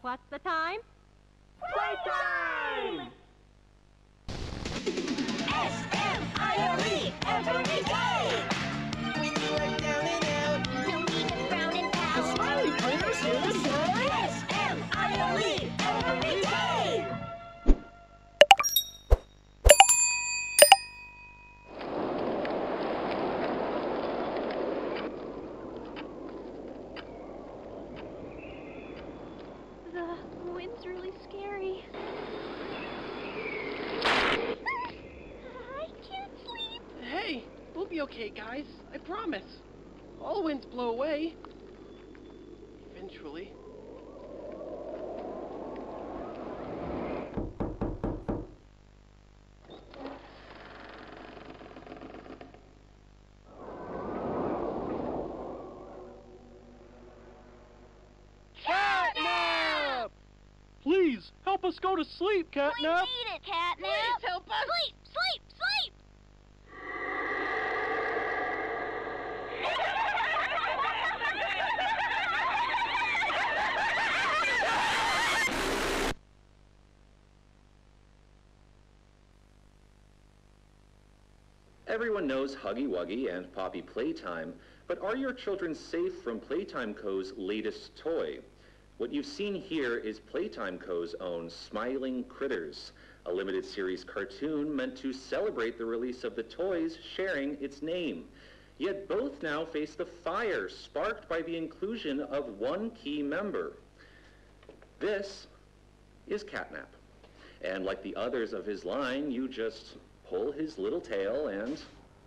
What's the time? Playtime! S-M-I-L-E every day! When you are down and out, No need to frown and pout. the Smiley Critters here to say, S-M-I-L-E every day! The wind's really scary. I can't sleep. Hey, we'll be okay, guys. I promise. All winds blow away. Eventually. CatNap! Please, help us go to sleep, We CatNap! need it, CatNap! Please help us! Sleep, sleep, sleep! Everyone knows Huggy Wuggy and Poppy Playtime, but are your children safe from Playtime Co.'s latest toy? What you've seen here is Playtime Co.'s own Smiling Critters, a limited series cartoon meant to celebrate the release of the toys sharing its name. Yet both now face the fire sparked by the inclusion of one key member. This is CatNap. And like the others of his line, you just pull his little tail and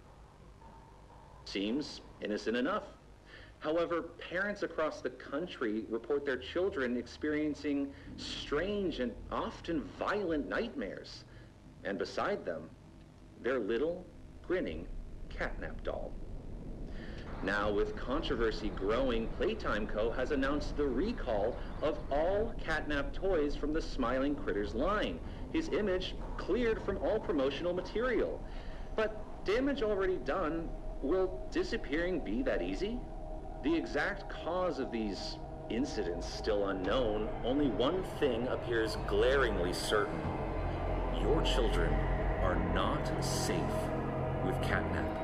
seems innocent enough. However, parents across the country report their children experiencing strange and often violent nightmares. And beside them, their little, grinning CatNap doll. Now, with controversy growing, Playtime Co. has announced the recall of all CatNap toys from the Smiling Critters line. His image cleared from all promotional material. But damage already done, will disappearing be that easy? The exact cause of these incidents still unknown. Only one thing appears glaringly certain. Your children are not safe with CatNap.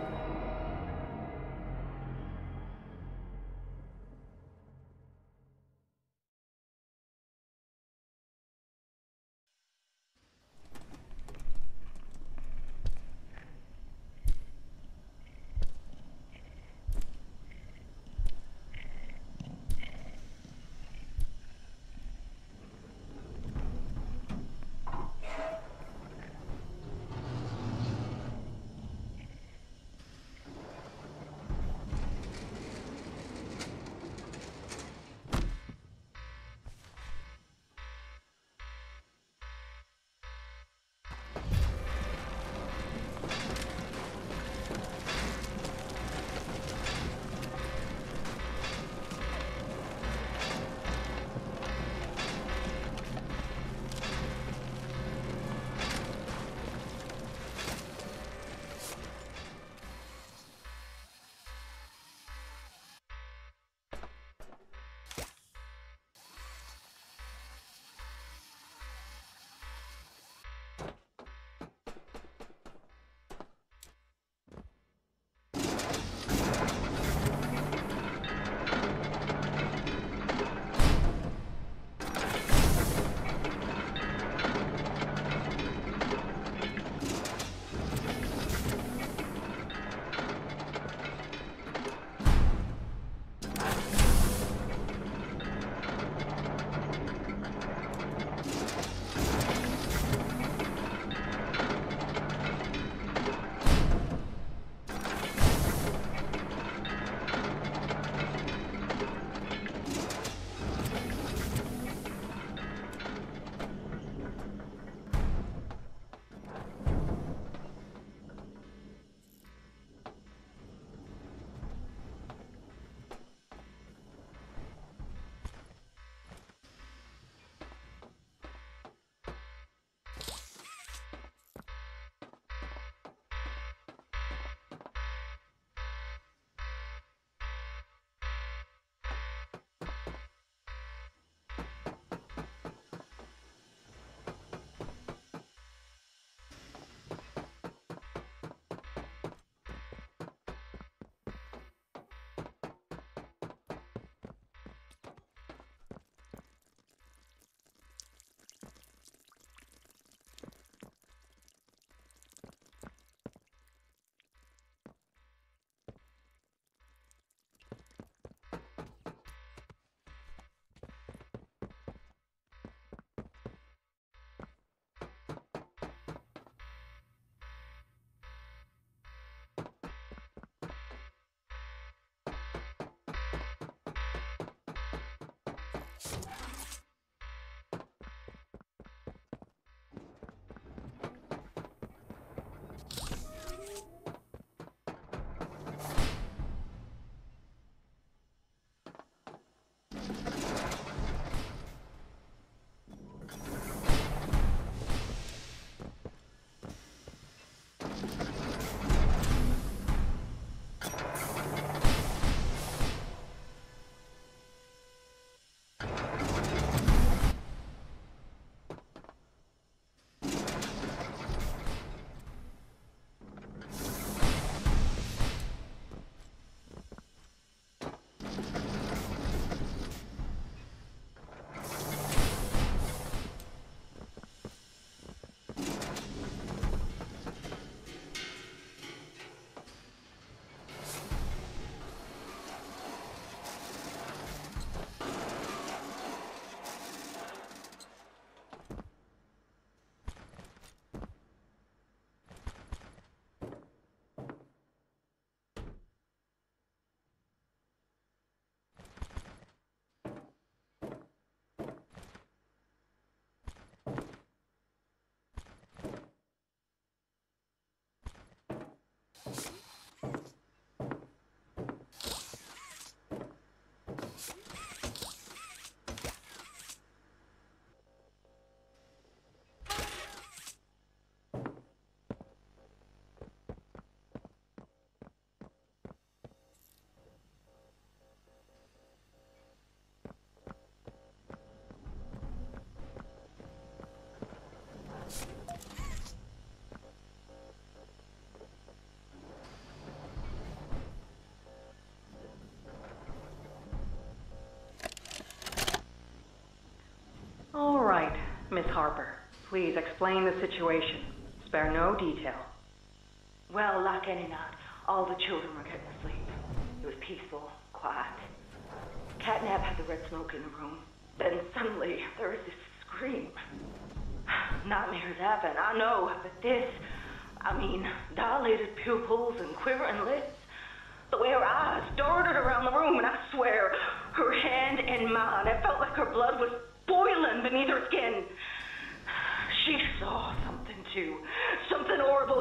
Miss Harper, please explain the situation. Spare no detail. Well, like any night, all the children were getting to sleep. It was peaceful, quiet. CatNap had the red smoke in the room. Then suddenly, there was this scream. Nightmares happen, I know, but this, dilated pupils and quivering lips. The way her eyes darted around the room, and I swear, her hand in mine, it felt like her blood was boiling beneath her skin. She saw something too, something horrible.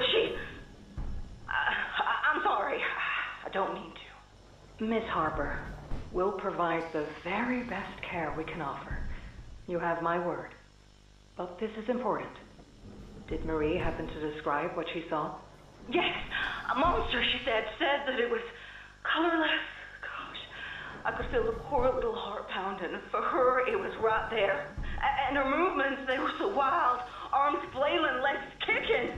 I'm sorry, I don't mean to. Miss Harper, we'll provide the very best care we can offer. You have my word. But this is important. Did Marie happen to describe what she saw? Yes, a monster, she said that it was colorless. Gosh, I could feel the poor little heart pounding. For her, it was right there. And her movements, they were so wild. Arms flailing, legs kicking.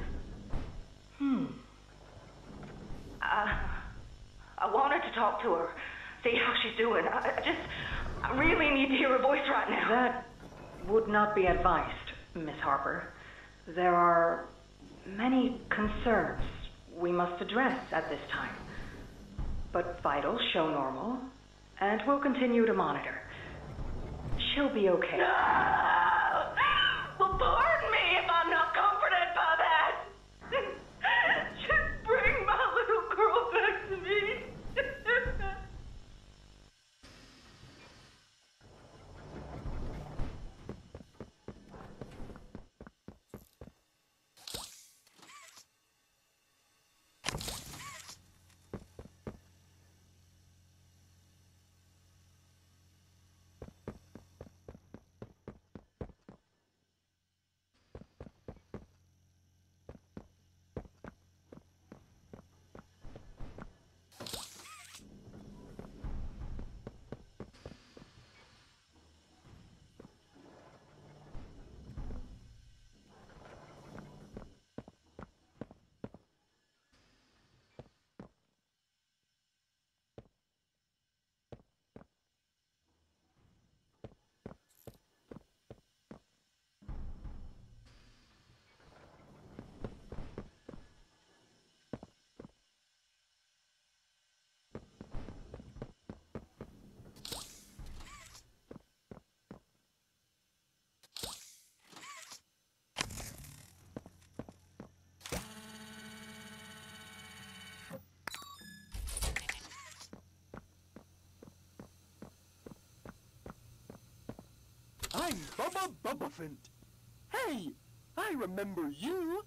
I wanted to talk to her, see how she's doing. I really need to hear her voice right now. That would not be advised, Miss Harper. There are many concerns we must address at this time. But vitals show normal, and we'll continue to monitor. She'll be okay. No! Well, pardon me if I'm not comforted by that. Just bring my little girl back to me. I'm Bubba Bubbaphant. Hey, I remember you.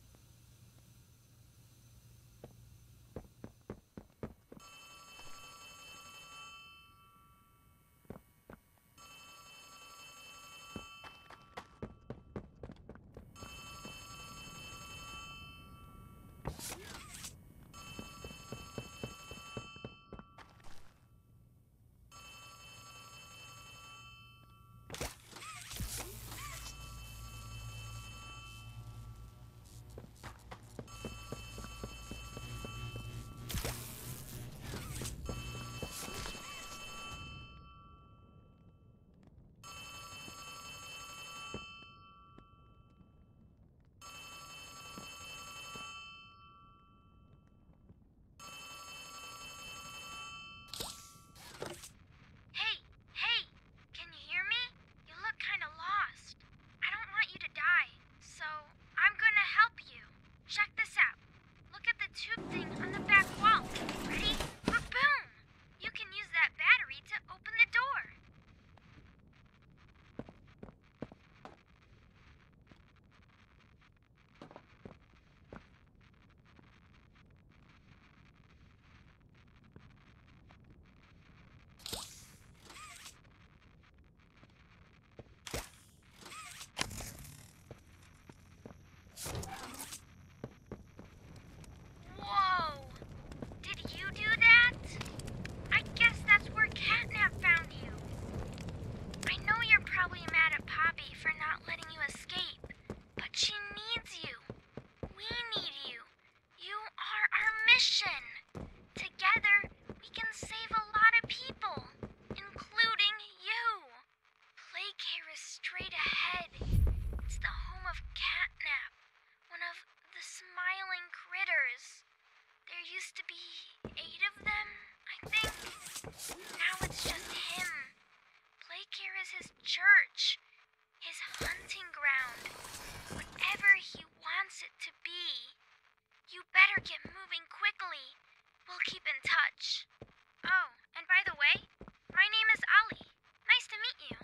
You better get moving quickly. We'll keep in touch. Oh, and by the way, my name is Ali. Nice to meet you.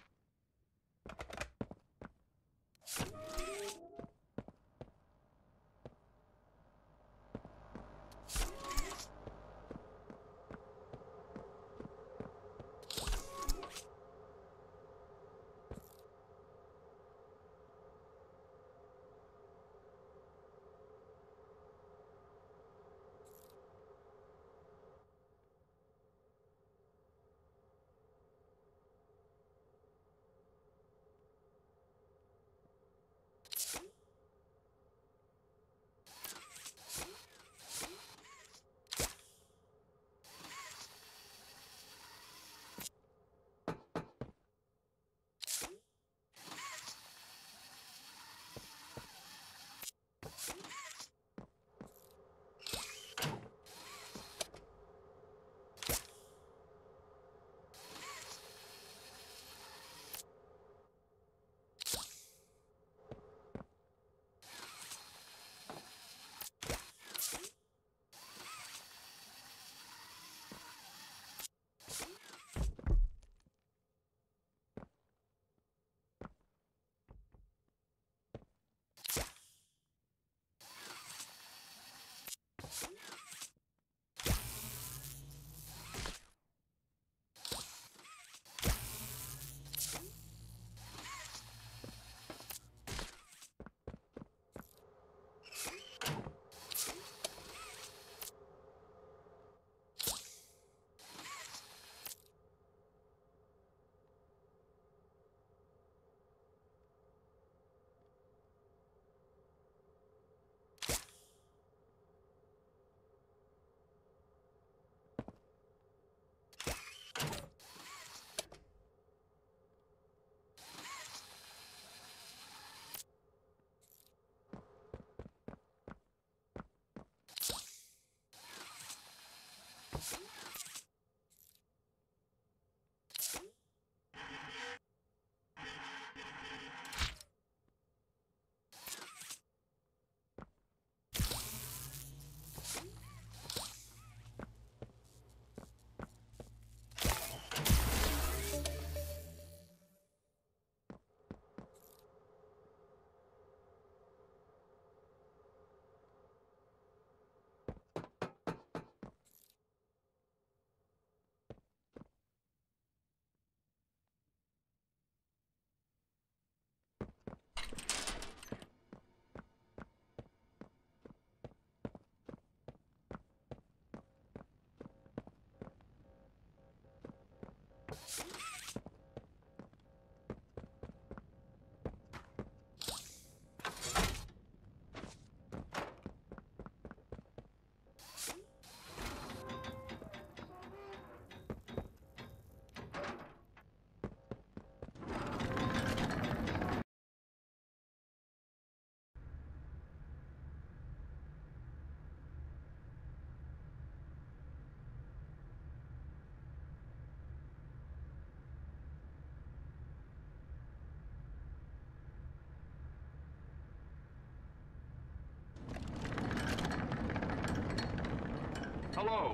Hello,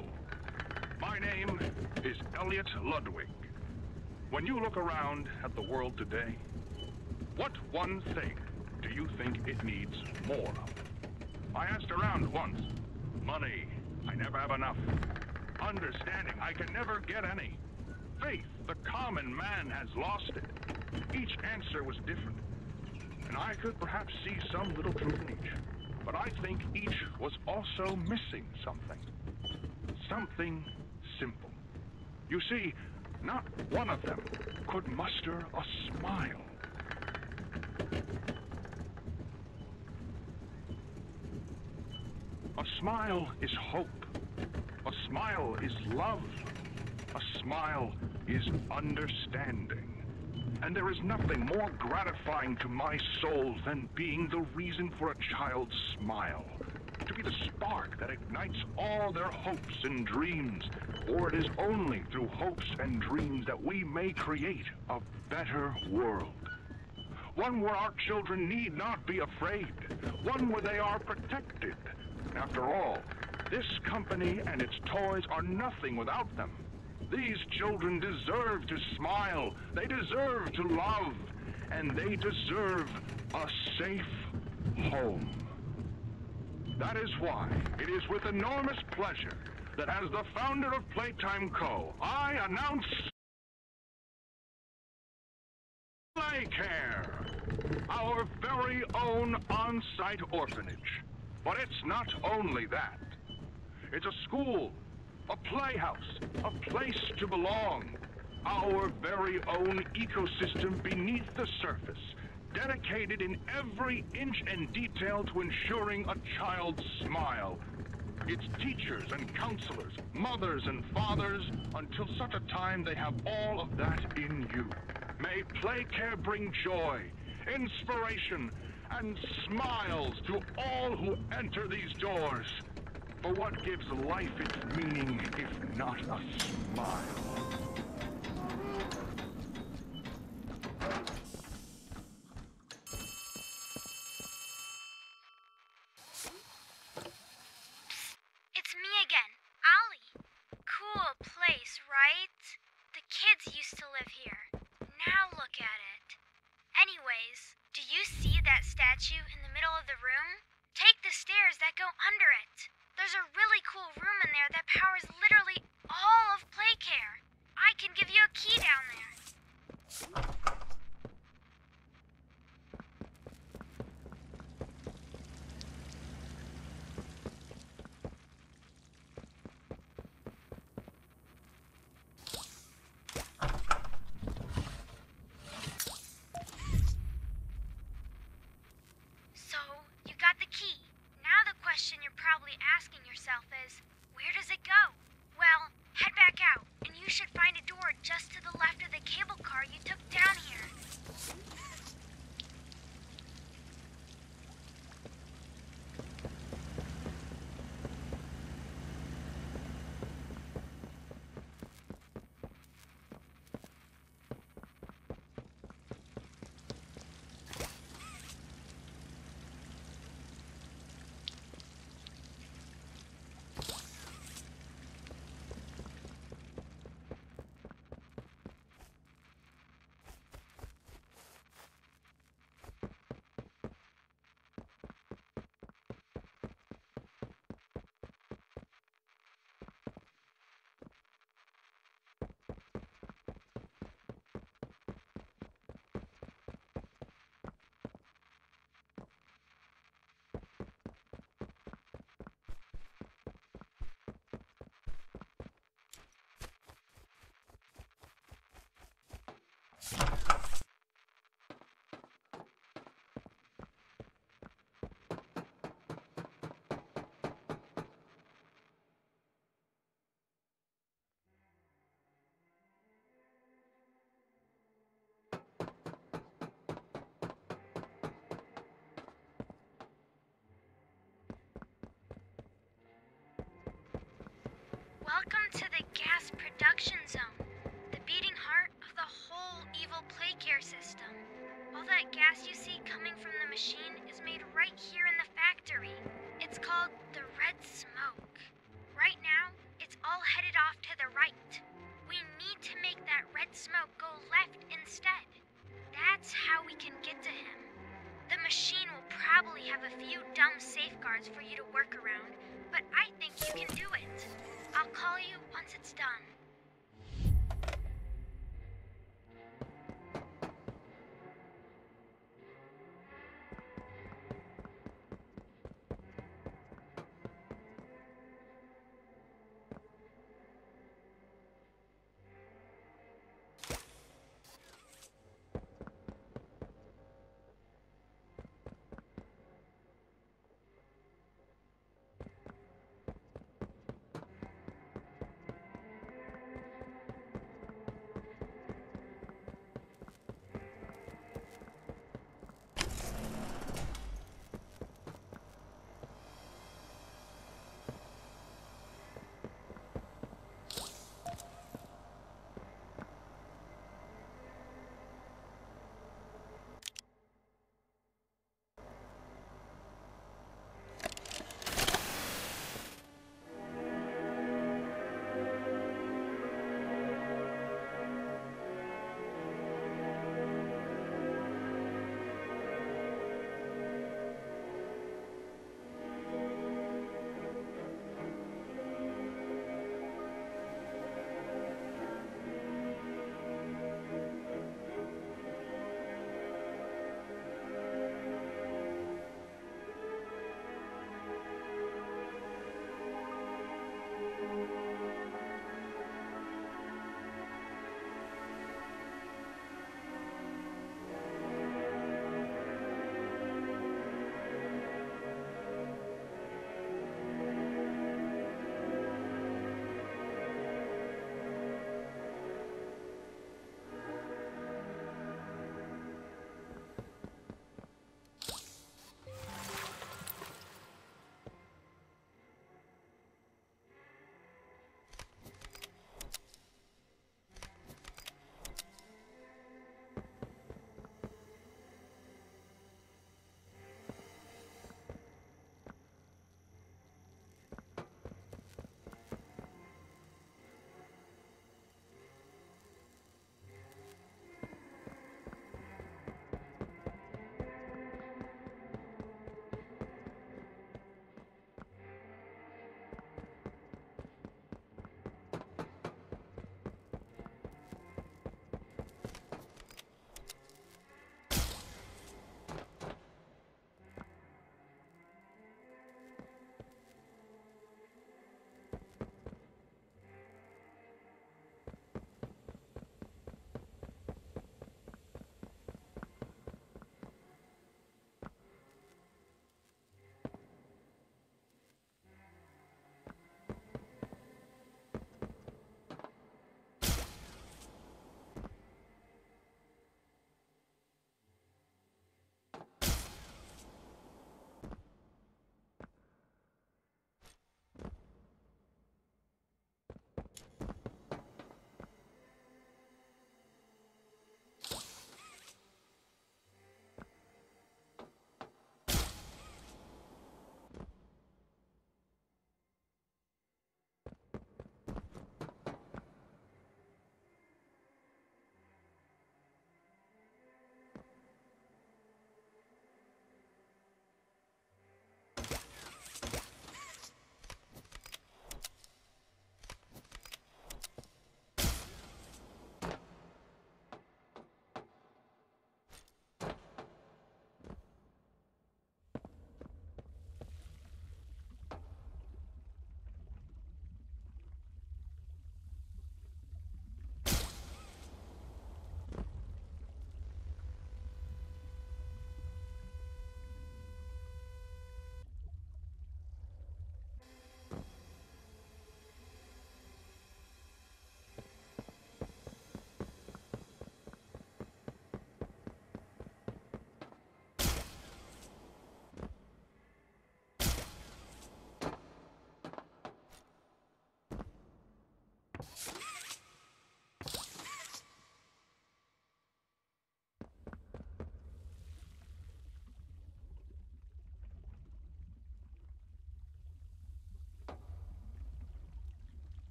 my name is Elliot Ludwig. When you look around at the world today, what one thing do you think it needs more of? I asked around once. Money, I never have enough. Understanding, I can never get any. Faith, the common man has lost it. Each answer was different, and I could perhaps see some little truth in each. But I think each was also missing something. Something simple. You see, not one of them could muster a smile. A smile is hope. A smile is love. A smile is understanding. And there is nothing more gratifying to my soul than being the reason for a child's smile. To be the spark that ignites all their hopes and dreams. For it is only through hopes and dreams that we may create a better world. One where our children need not be afraid. One where they are protected. After all, this company and its toys are nothing without them. These children deserve to smile. They deserve to love. And they deserve a safe home. That is why it is with enormous pleasure that as the founder of Playtime Co., I announce Playcare, our very own on-site orphanage. But it's not only that. It's a school, a playhouse, a place to belong. Our very own ecosystem beneath the surface, dedicated in every inch and detail to ensuring a child's smile. Its teachers and counselors, mothers and fathers, until such a time they have all of that in you. May Playcare bring joy, inspiration, and smiles to all who enter these doors. For what gives life its meaning if not a smile? It's me again, Ollie. Cool place, right? The kids used to live here. Now look at it. Anyways, do you see that statue in the middle of the room? Take the stairs that go under it. There's a really cool room in there that powers literally all of Playcare. I can give you a key down there. So, you got the key. Now the question you're probably asking yourself is, where does it go? Well, head back out, and you should find a door just to the left of the cable car you took down here. Welcome to the gas production zone, the beating heart of the whole evil Playcare system. All that gas you see coming from the machine is made right here in the factory. It's called the red smoke. Right now, it's all headed off to the right. We need to make that red smoke go left instead. That's how we can get to him. The machine will probably have a few dumb safeguards for you to work around, but I think you can do it. I'll call you once it's done.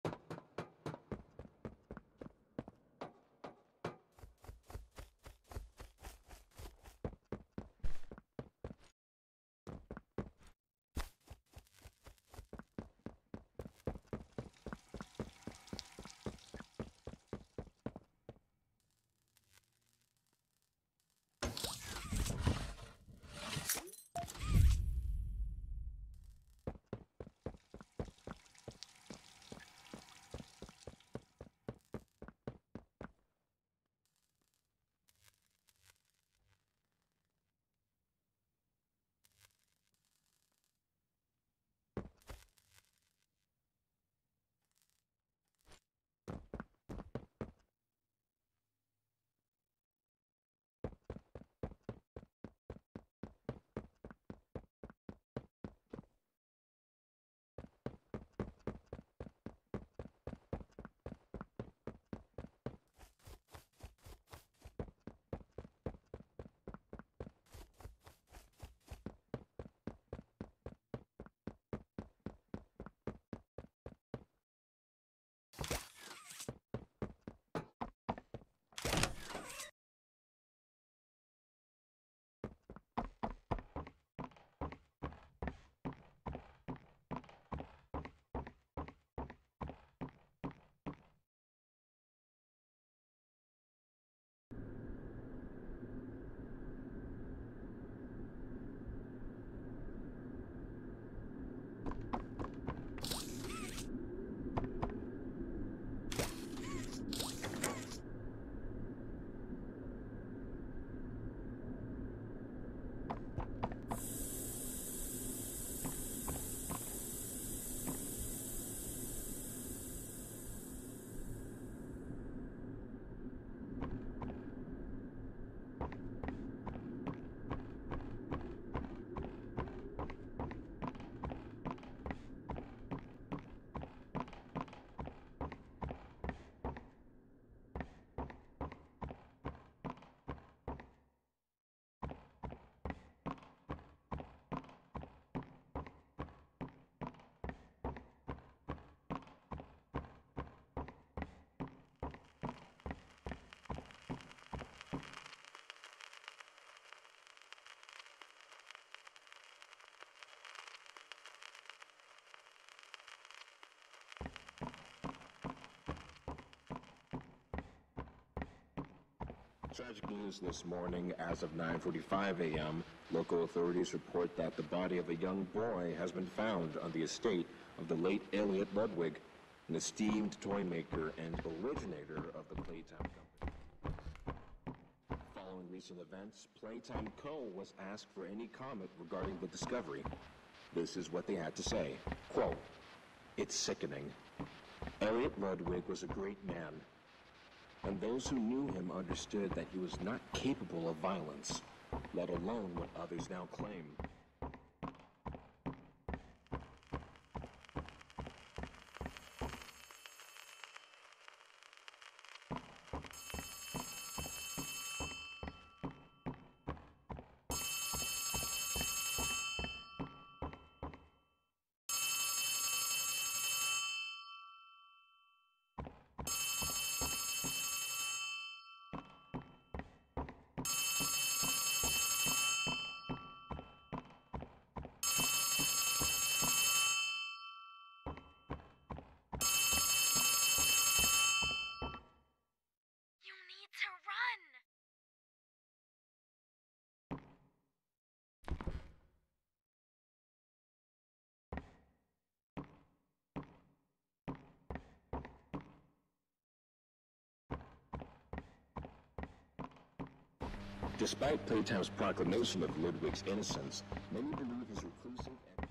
Tragic news this morning. As of 9:45 a.m., local authorities report that the body of a young boy has been found on the estate of the late Elliot Ludwig, an esteemed toy maker and originator of the Playtime Company. Following recent events, Playtime Co. was asked for any comment regarding the discovery. This is what they had to say. Quote, "It's sickening. Elliot Ludwig was a great man, and those who knew him understood that he was not capable of violence, let alone what others now claim. You need to run! Despite Playtime's proclamation of Ludwig's innocence, many believe his reclusive and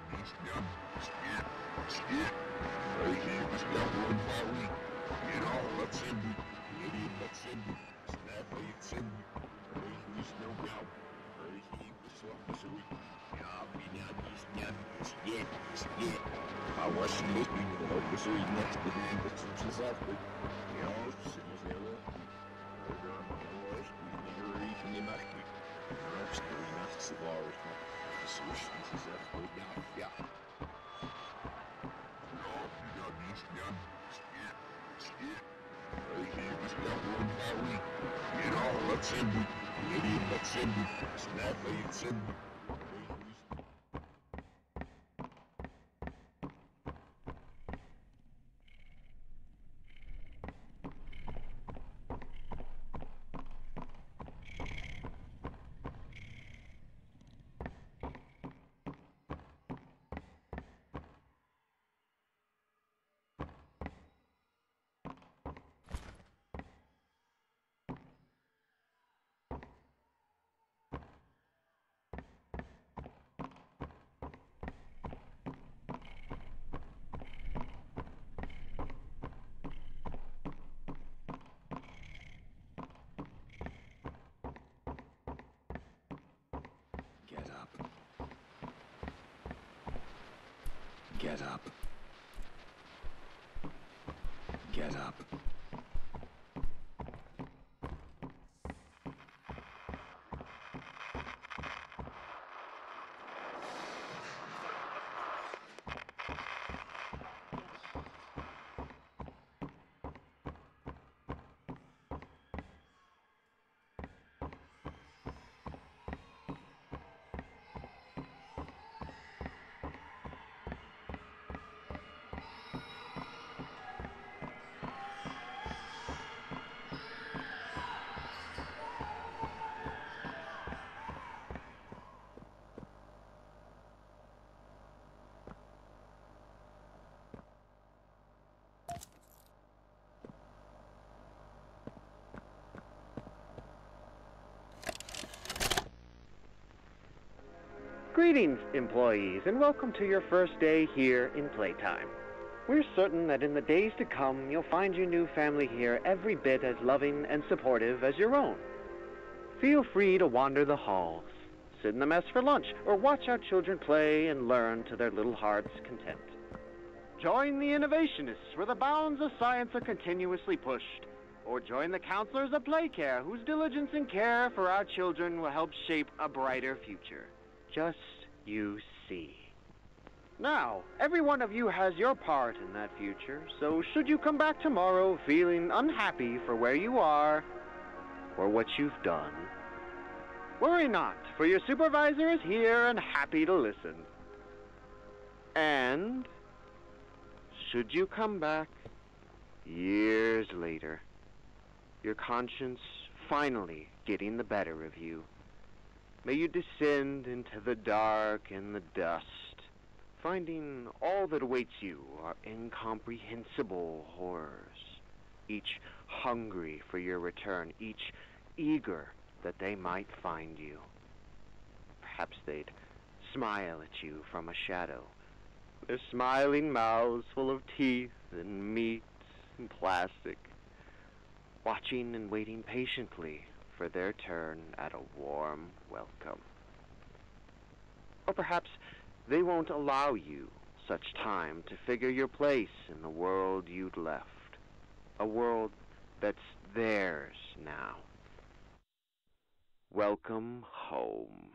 Get up. Get up. Greetings, employees, and welcome to your first day here in Playtime. We're certain that in the days to come, you'll find your new family here every bit as loving and supportive as your own. Feel free to wander the halls, sit in the mess for lunch, or watch our children play and learn to their little hearts' content. Join the innovationists where the bounds of science are continuously pushed, or join the counselors of Playcare whose diligence and care for our children will help shape a brighter future. Just you see. Now, every one of you has your part in that future, so should you come back tomorrow feeling unhappy for where you are or what you've done, worry not, for your supervisor is here and happy to listen. And should you come back years later, your conscience finally getting the better of you, may you descend into the dark and the dust, finding all that awaits you are incomprehensible horrors, each hungry for your return, each eager that they might find you. Perhaps they'd smile at you from a shadow, their smiling mouths full of teeth and meat and plastic, watching and waiting patiently for their turn at a warm welcome. Or perhaps they won't allow you such time to figure your place in the world you'd left, a world that's theirs now. Welcome home.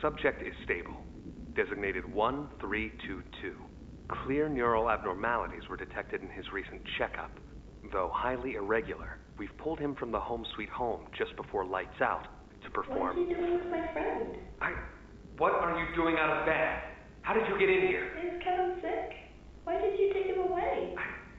Subject is stable. Designated 1322. Clear neural abnormalities were detected in his recent checkup. Though highly irregular, we've pulled him from the home sweet home just before lights out to perform... What is he doing with my friend? What are you doing out of bed? How did you get in here? Is Kevin sick? Why did you take him away?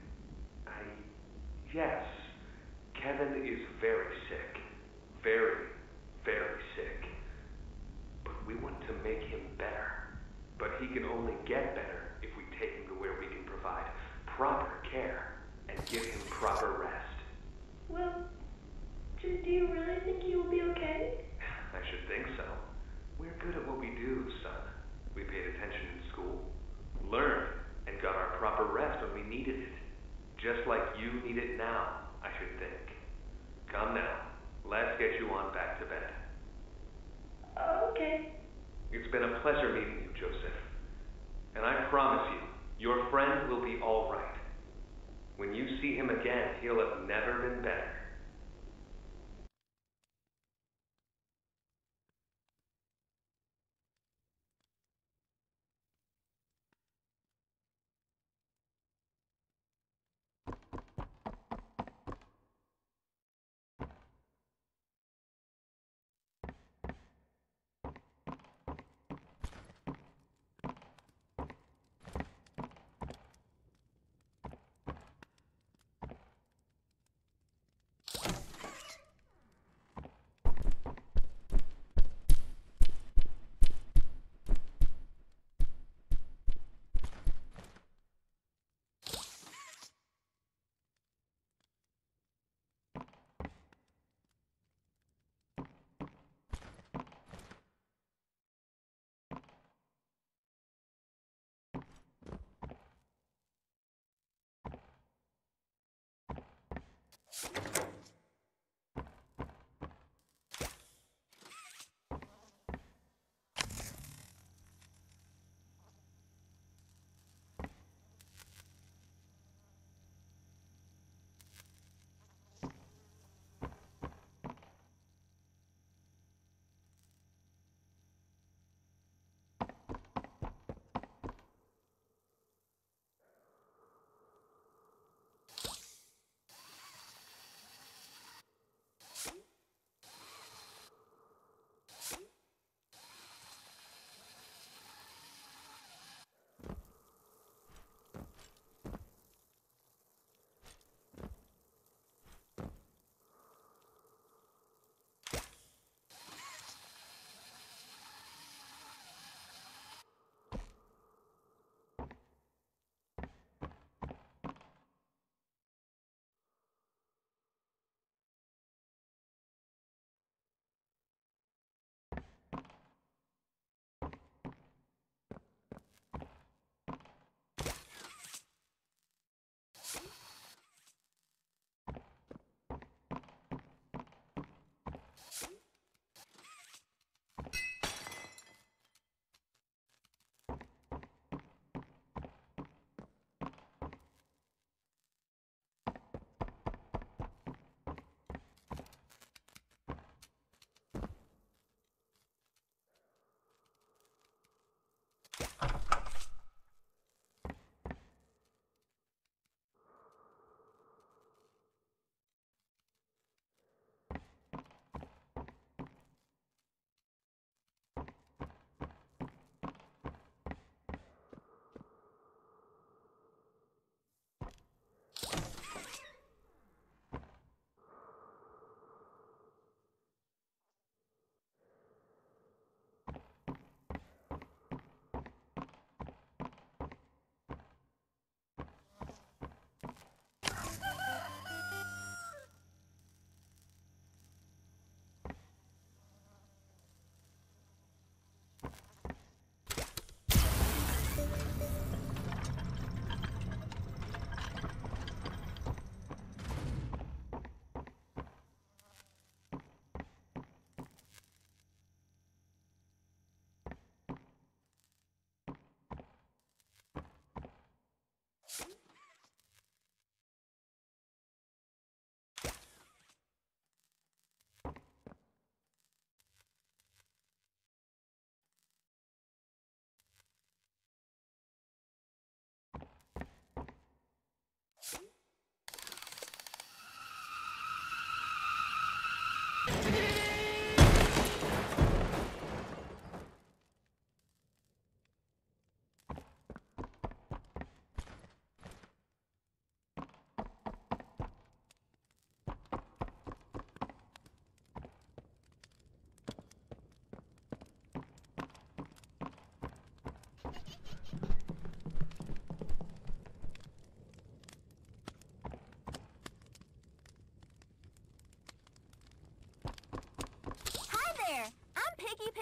Yes. Kevin is very sick. Very, very sick. But we want to make him better. But he can only get better if we take him to where we can provide proper care and give him proper rest. Well, do you really think he will be okay? I should think so. We're good at what we do, son. We paid attention in school, learned, and got our proper rest when we needed it. Just like you need it now, I should think. Come now, let's get you on back to bed. Okay. It's been a pleasure meeting you, Joseph. And I promise you, your friend will be all right. When you see him again, he'll have never been better.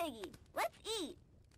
Maggie. Let's eat.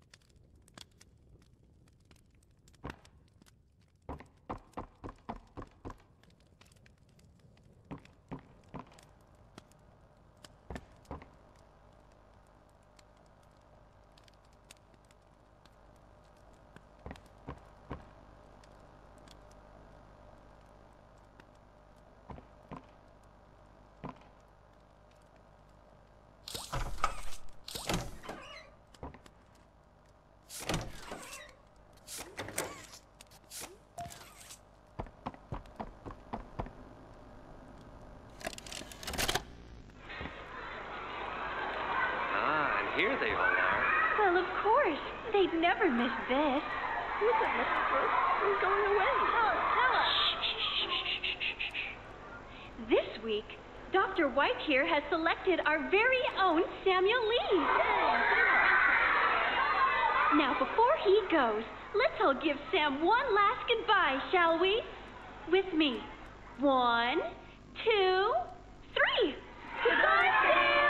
Here they all are. Well, of course. They'd never miss this. Listen, Mrs. Brooks, we're going away. Tell us. This week, Dr. White here has selected our very own Samuel Lee. Now, before he goes, let's all give Sam one last goodbye, shall we? With me. 1, 2, 3. Goodbye, Sam!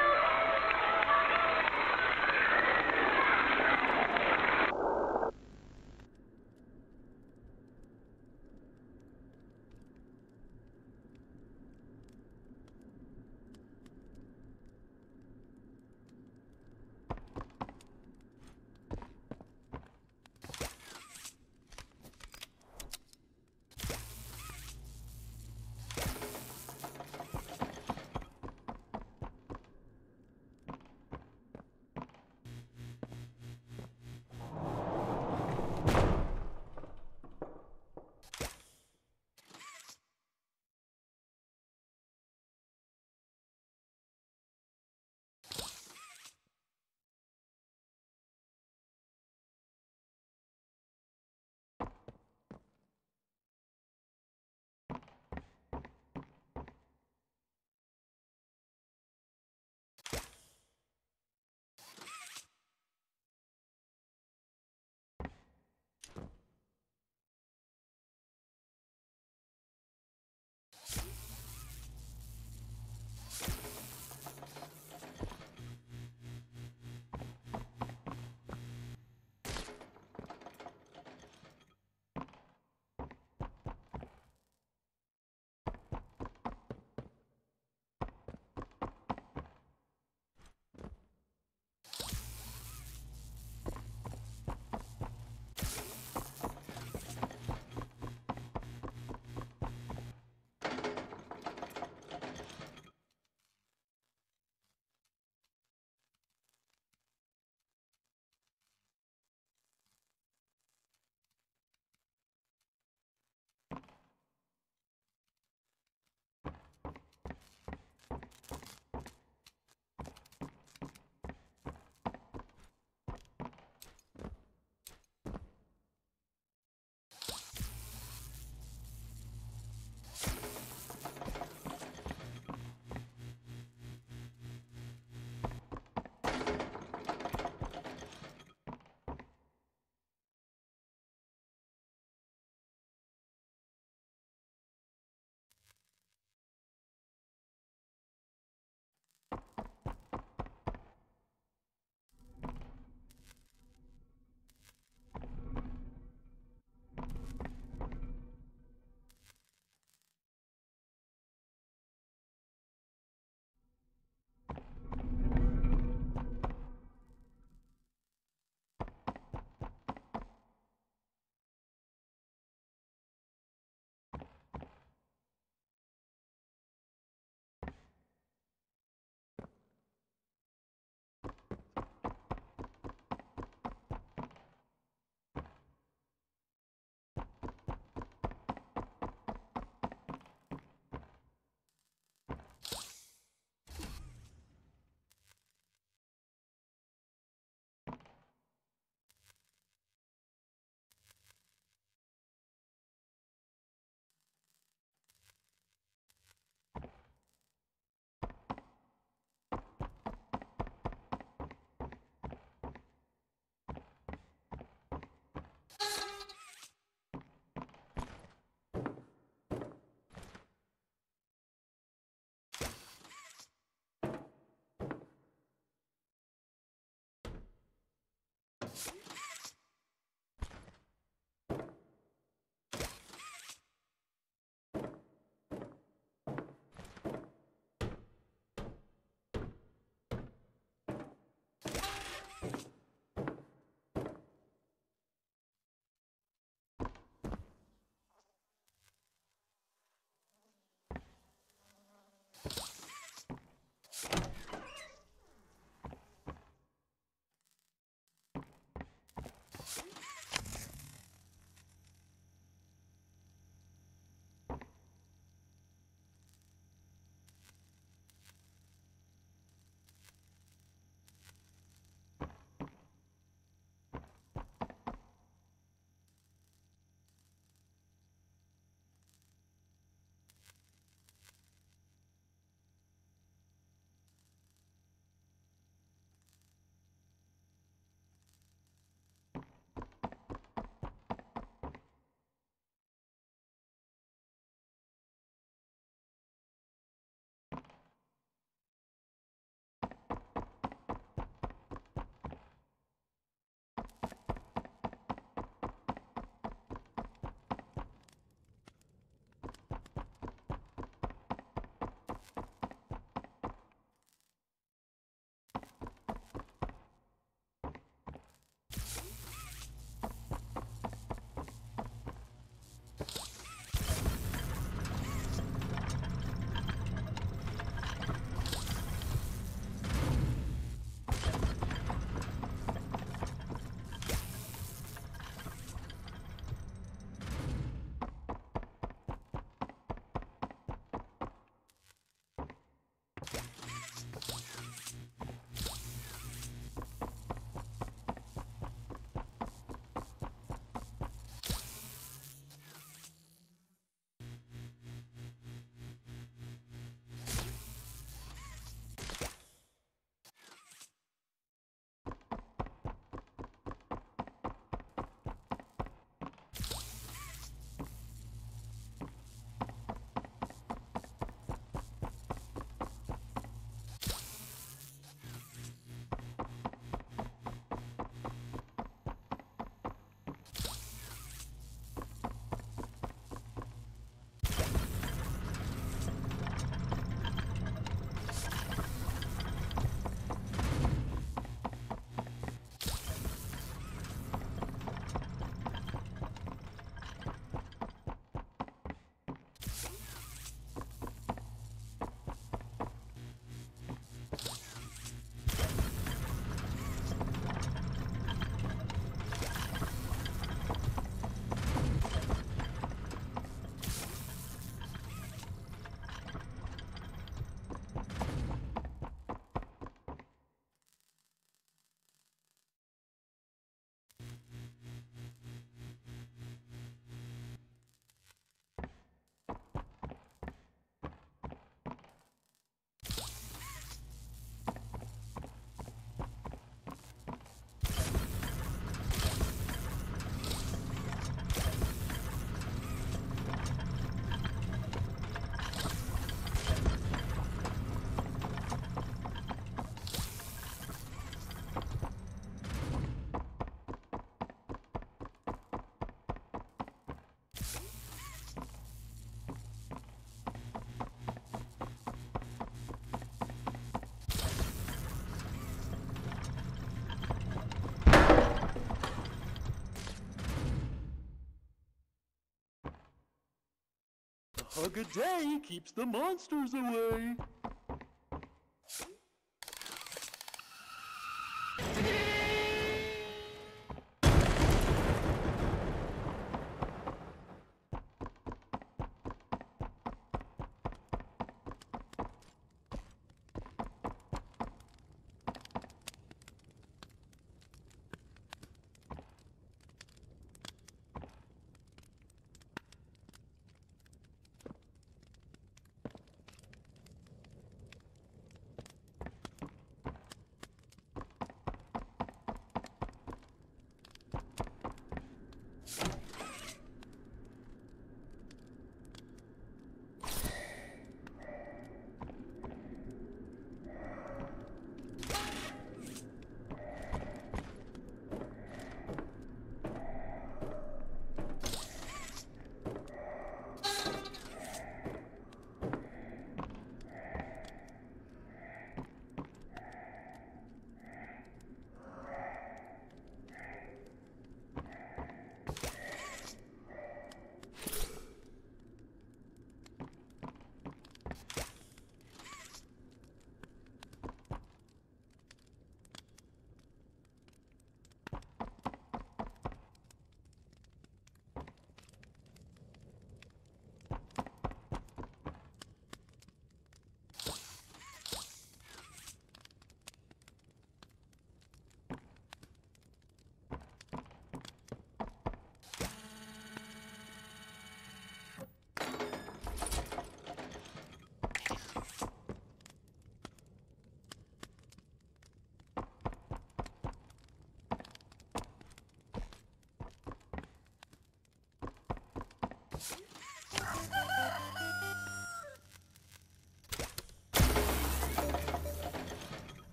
Hug-a-day keeps the monsters away.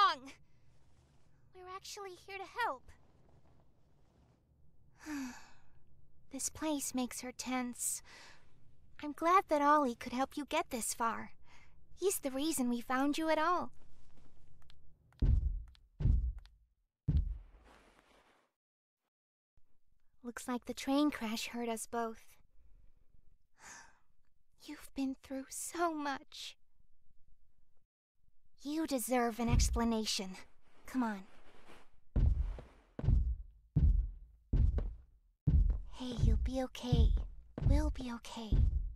wrong. We're actually here to help. This place makes her tense. I'm glad that Ollie could help you get this far. He's the reason we found you at all. Looks like the train crash hurt us both. You've been through so much. You deserve an explanation. Come on. Hey, you'll be okay. We'll be okay.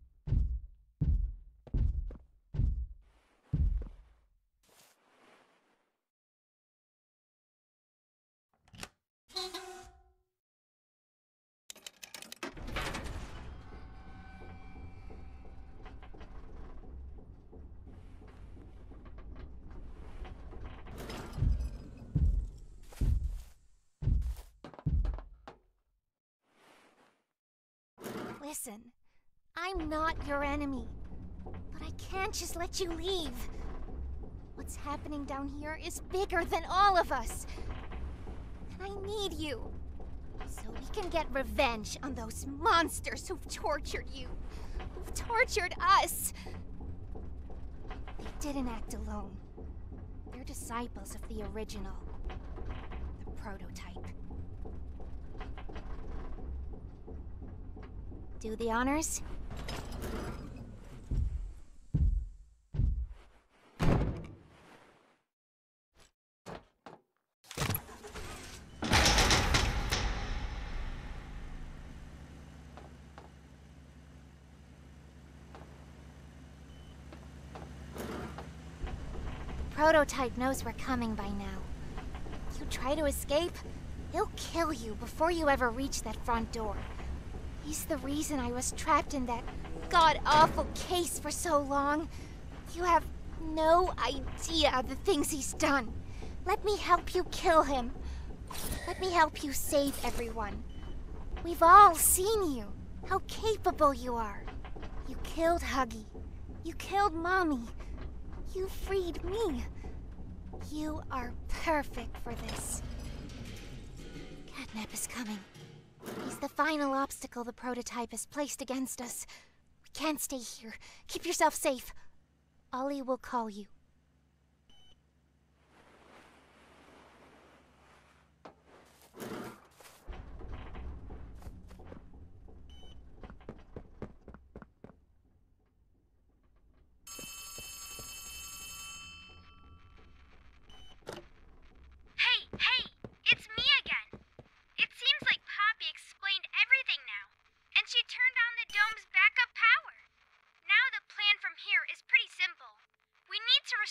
Listen, I'm not your enemy, but I can't just let you leave. What's happening down here is bigger than all of us, and I need you, so we can get revenge on those monsters who've tortured you, who've tortured us. They didn't act alone. They're disciples of the original, the prototype. Do the honors? Prototype knows we're coming by now. If you try to escape, he'll kill you before you ever reach that front door. He's the reason I was trapped in that god-awful case for so long. You have no idea the things he's done. Let me help you kill him. Let me help you save everyone. We've all seen you, how capable you are. You killed Huggy. You killed Mommy. You freed me. You are perfect for this. CatNap is coming. He's the final obstacle the prototype has placed against us. We can't stay here. Keep yourself safe. Ollie will call you. Hey! It's me again. It seems like Poppy explained everything now, and she turned on the dome's backup power. Now the plan from here is pretty simple. We need to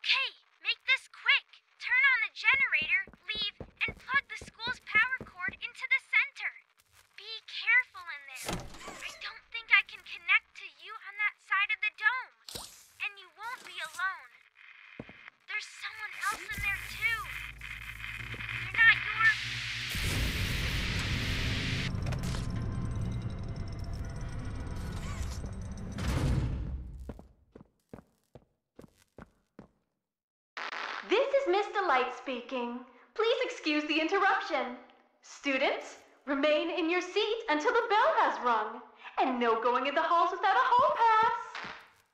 Okay, make this quick. Turn on the generator, leave, and plug the school's power cord into the center. Be careful in there. I don't think I can connect to you on that side of the dome. And you won't be alone. There's someone else in there too. They're not your... This is Miss Delight speaking. Please excuse the interruption. Students, remain in your seat until the bell has rung. And no going in the halls without a hall pass.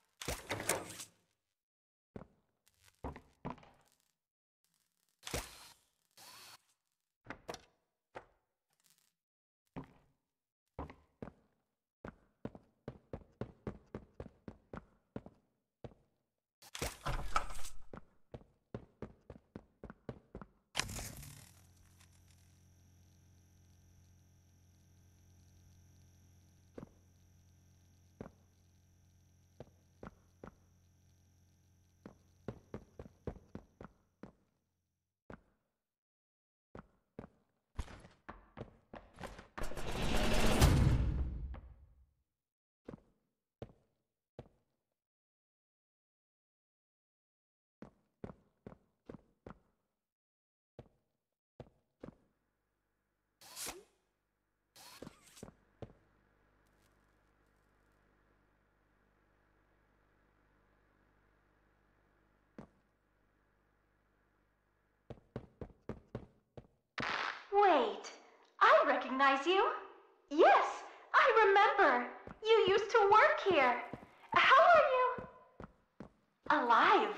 Wait, I recognize you. Yes, I remember. You used to work here. How are you? Alive.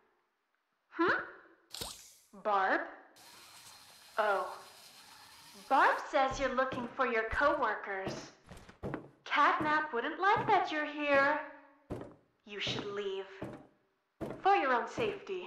Barb? Oh. Barb says you're looking for your coworkers. CatNap wouldn't like that you're here. You should leave. For your own safety.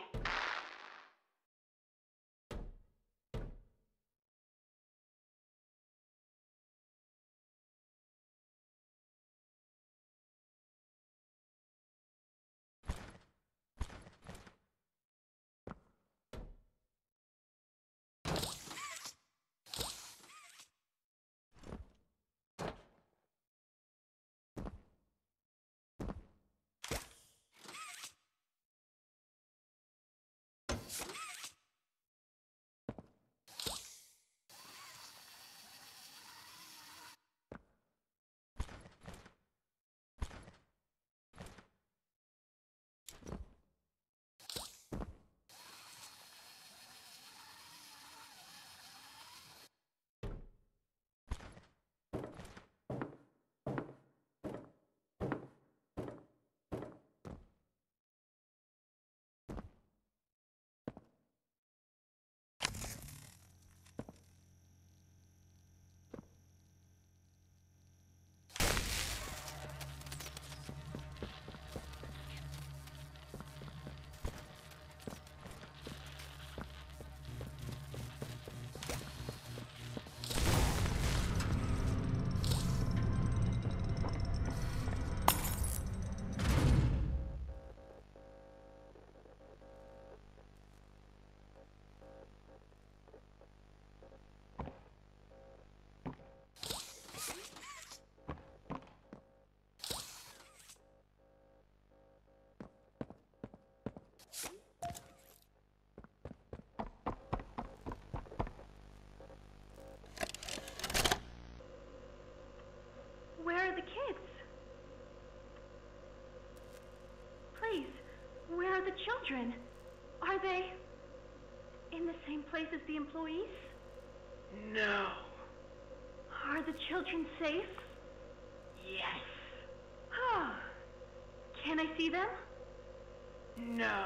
Where are the kids? Please, where are the children? Are they in the same place as the employees? No. Are the children safe? Yes. Oh. Can I see them? No.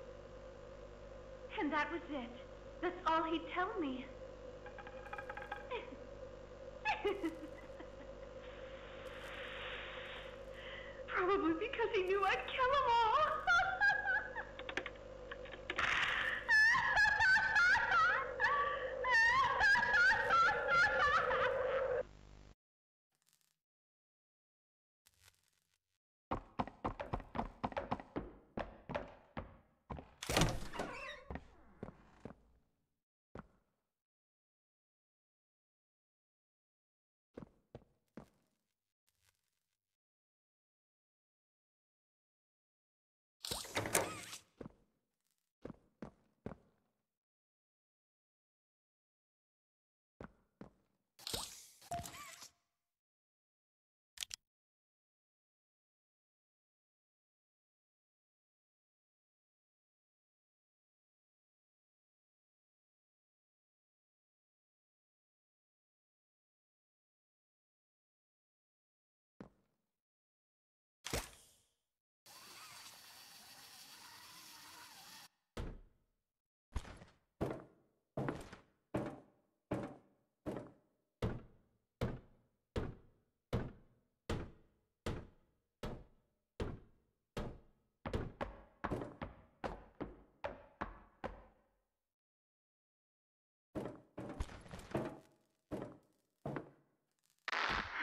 And that was it. That's all he'd tell me. Probably because he knew I'd kill them all.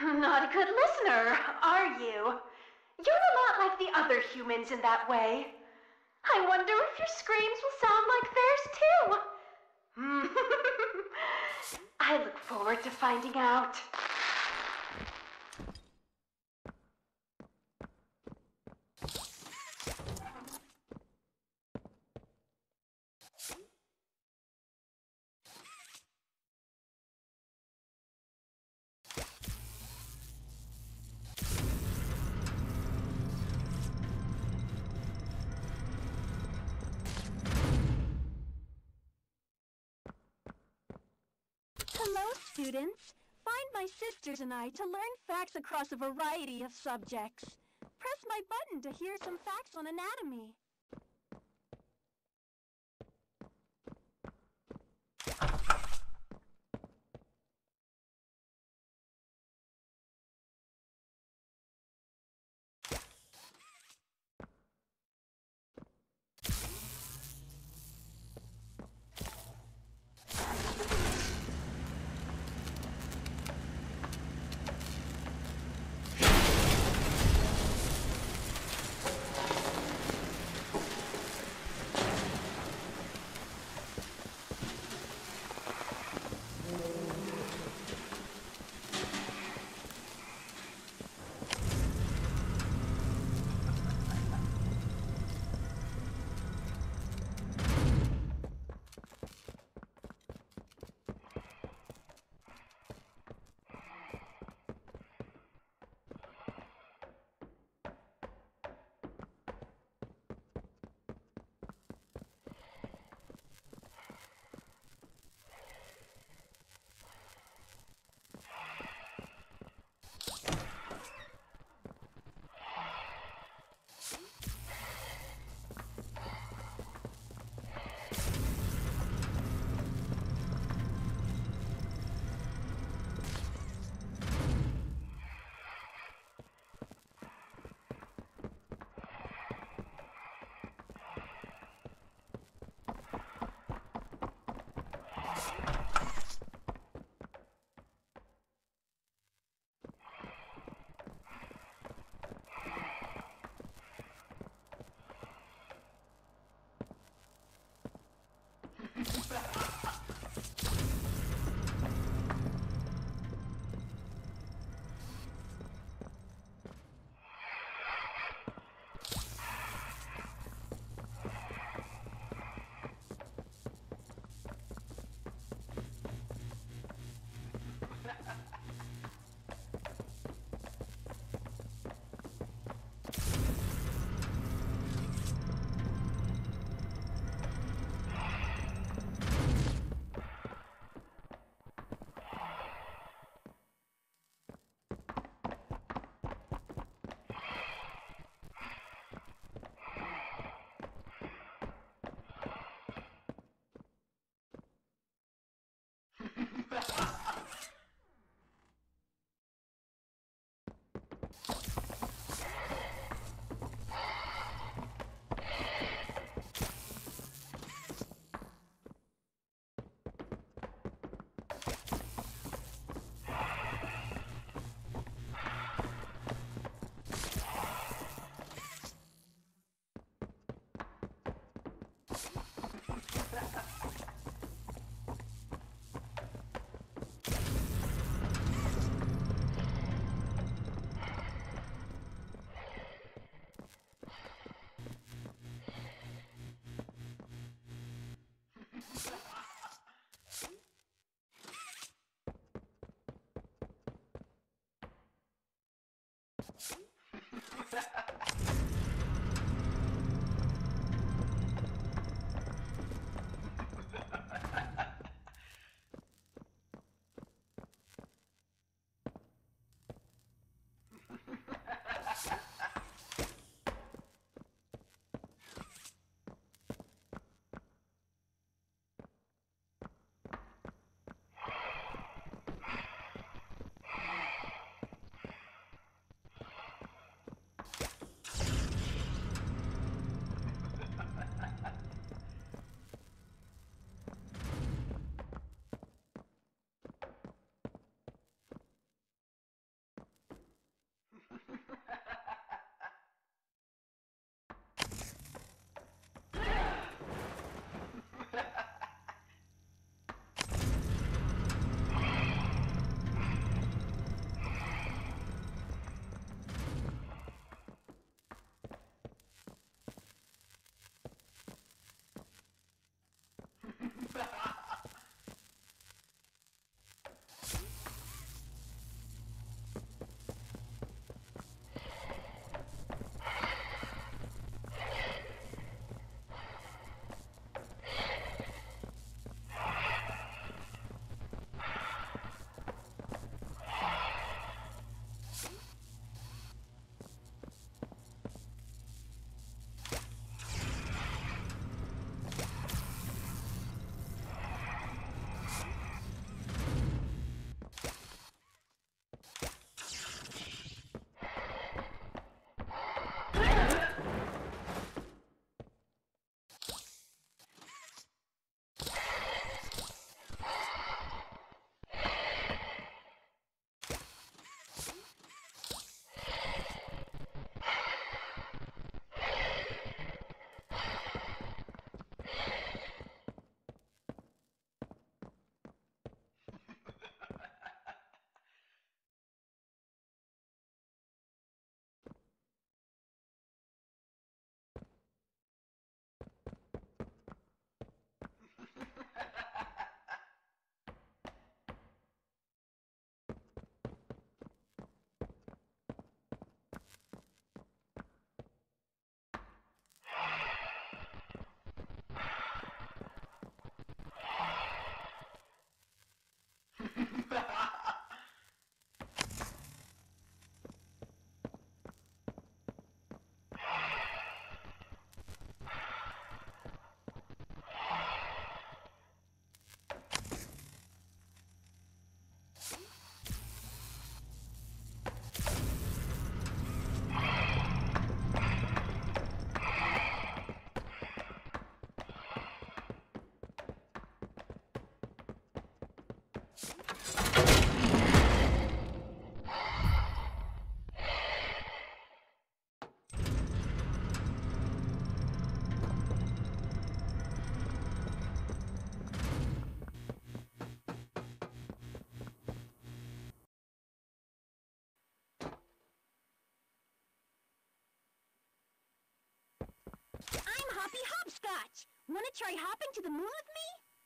Not a good listener, are you? You're a lot like the other humans in that way. I wonder if your screams will sound like theirs too. I look forward to finding out. Hello, students. Find my sisters and I to learn facts across a variety of subjects. Press my button to hear some facts on anatomy. butterscotch. Want to try hopping to the moon with me?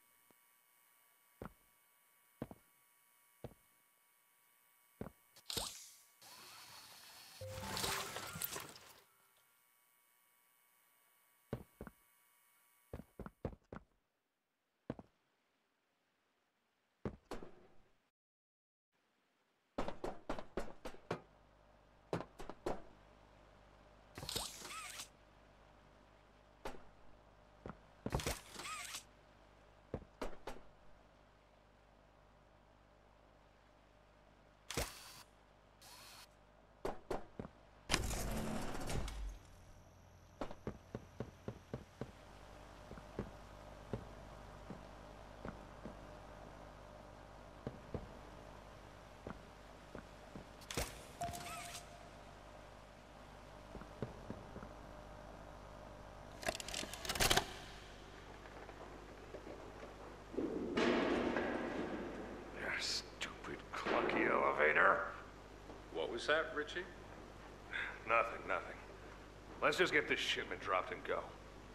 What was that, Richie? Nothing. Let's just get this shipment dropped and go.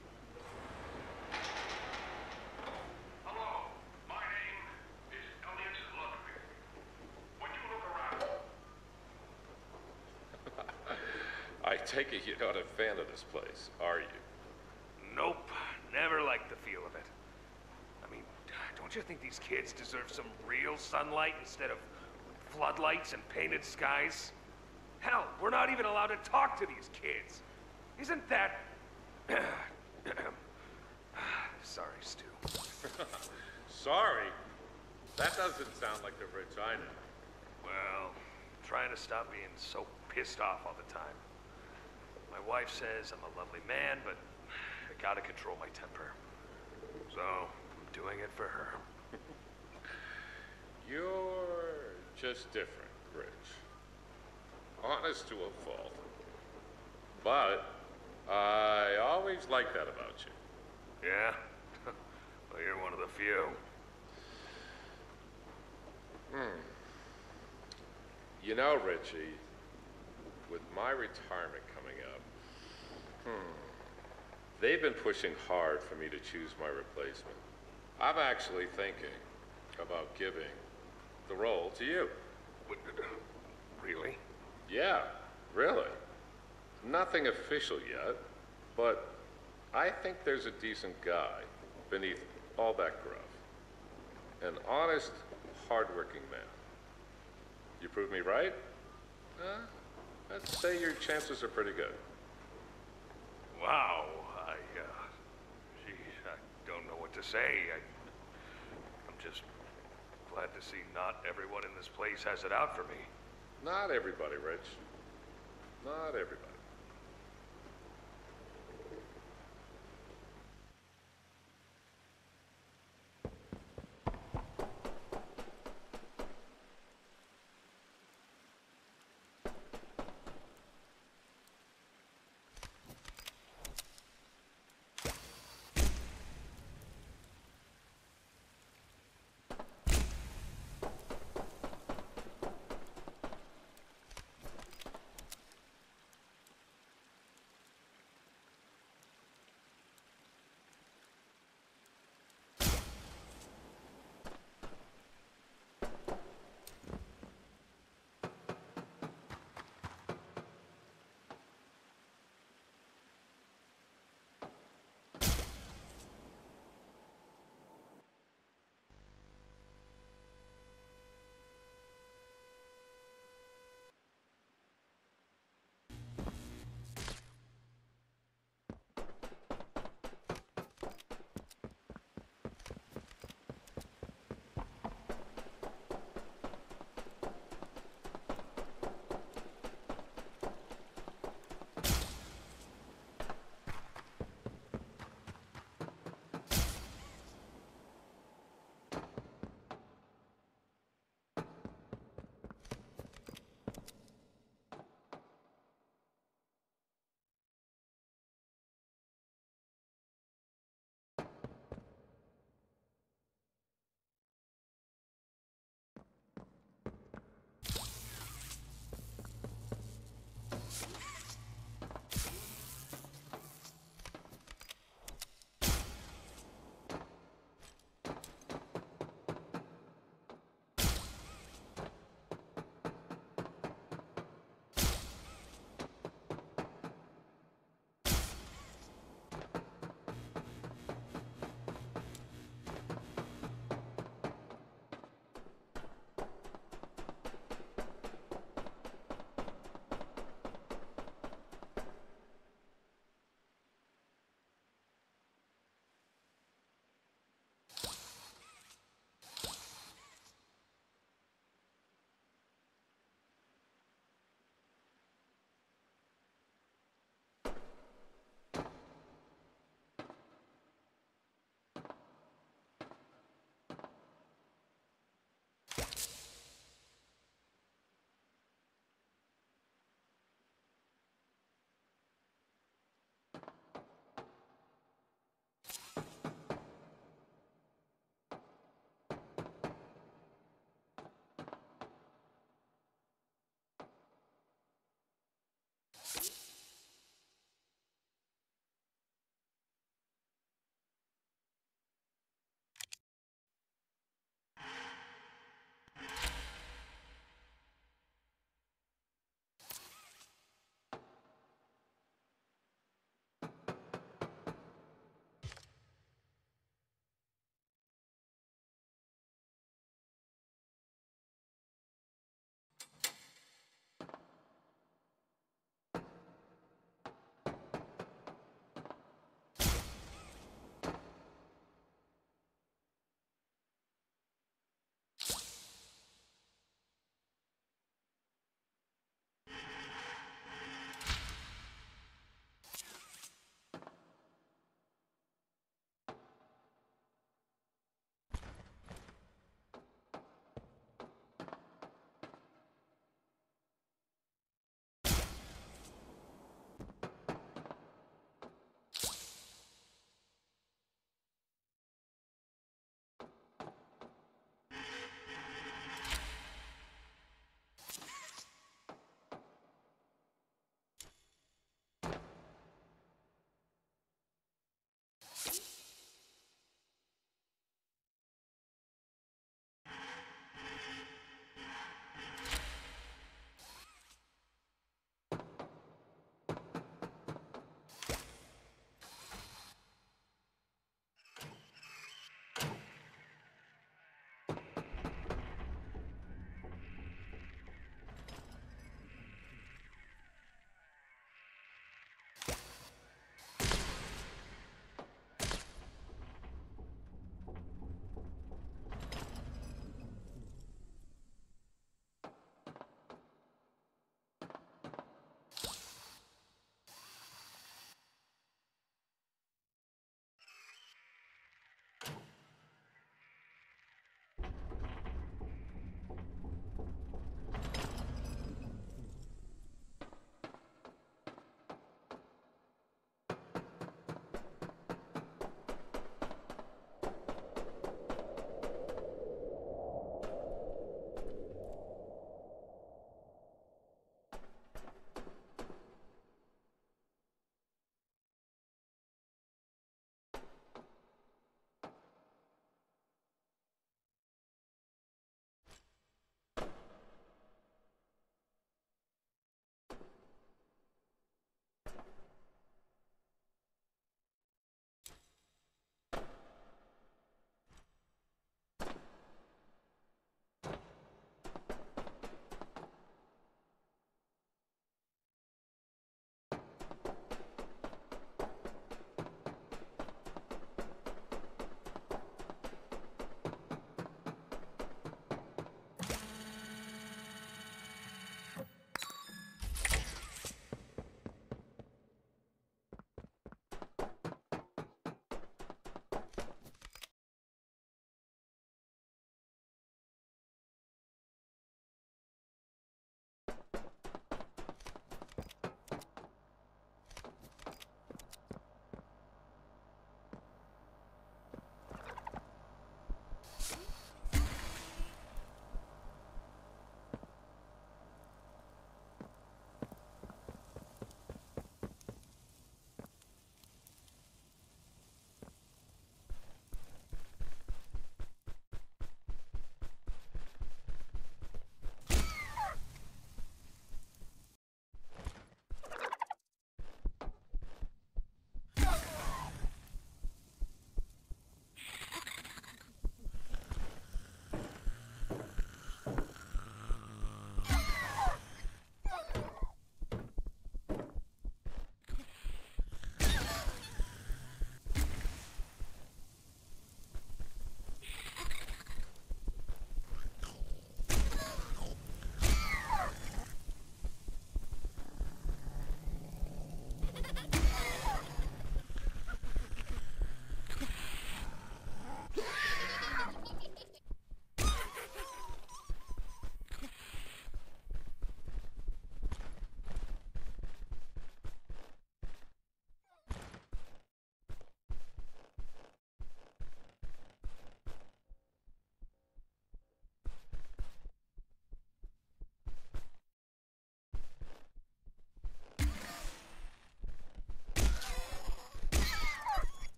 Hello, my name is Elliot Ludwig. When you look around... I take it you're not a fan of this place, are you? Nope, never liked the feel of it. I mean, don't you think these kids deserve some real sunlight instead of floodlights and painted skies? Hell, we're not even allowed to talk to these kids. Isn't that... Sorry, Stu. Sorry? That doesn't sound like the Rich I know. Well, trying to stop being so pissed off all the time. My wife says I'm a lovely man, but I gotta control my temper. So, I'm doing it for her. You're just different, Rich. Honest to a fault. But I always liked that about you. Yeah? Well, you're one of the few. You know, Richie, with my retirement coming up, they've been pushing hard for me to choose my replacement. I'm actually thinking about giving the role to you. Really? Yeah, really. Nothing official yet, but I think there's a decent guy beneath all that gruff. An honest, hardworking man. You prove me right? I'd say your chances are pretty good. Wow, geez, I don't know what to say. I'm just glad to see not everyone in this place has it out for me. Not everybody, Rich. Not everybody.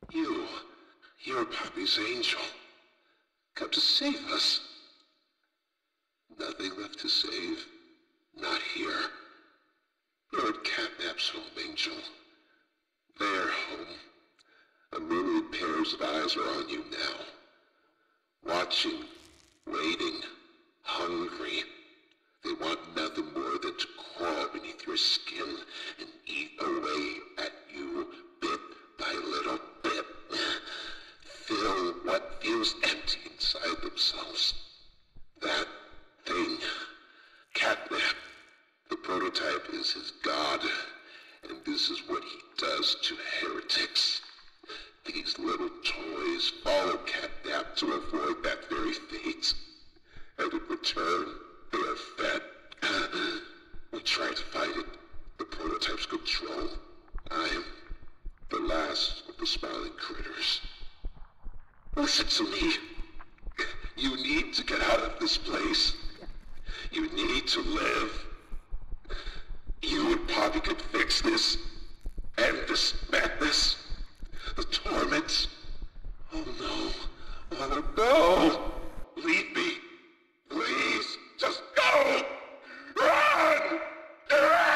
You're Poppy's angel. Come to save us. Nothing left to save. Not here. You're at CatNap's home, Angel. Their home. A myriad pairs of eyes are on you now. Watching, waiting, hungry. They want nothing more than to crawl beneath your skin and eat away at you bit by little bit. Fill what feels empty inside themselves. That thing. CatNap. The prototype is his god, and this is what he does to heretics. These little toys follow CatNap to avoid that very fate. And in return, they are fed. We try to fight it. The prototype's control. I am the last of the smiling critters. Listen to me. You need to get out of this place. You need to live. You and Poppy could fix this. End this madness. The torment. Oh no. Oh no. Leave me. Please. Just go. Run! Run!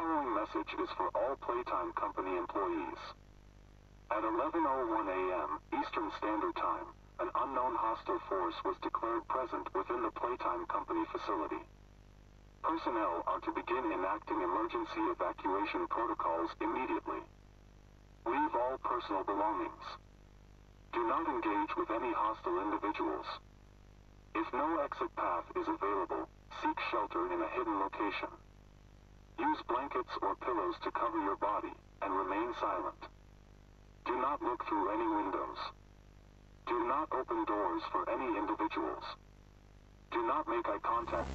following message is for all Playtime Company employees. At 11:01 a.m. Eastern Standard Time, an unknown hostile force was declared present within the Playtime Company facility. Personnel are to begin enacting emergency evacuation protocols immediately. Leave all personal belongings. Do not engage with any hostile individuals. If no exit path is available, seek shelter in a hidden location. Use blankets or pillows to cover your body, and remain silent. Do not look through any windows. Do not open doors for any individuals. Do not make eye contact.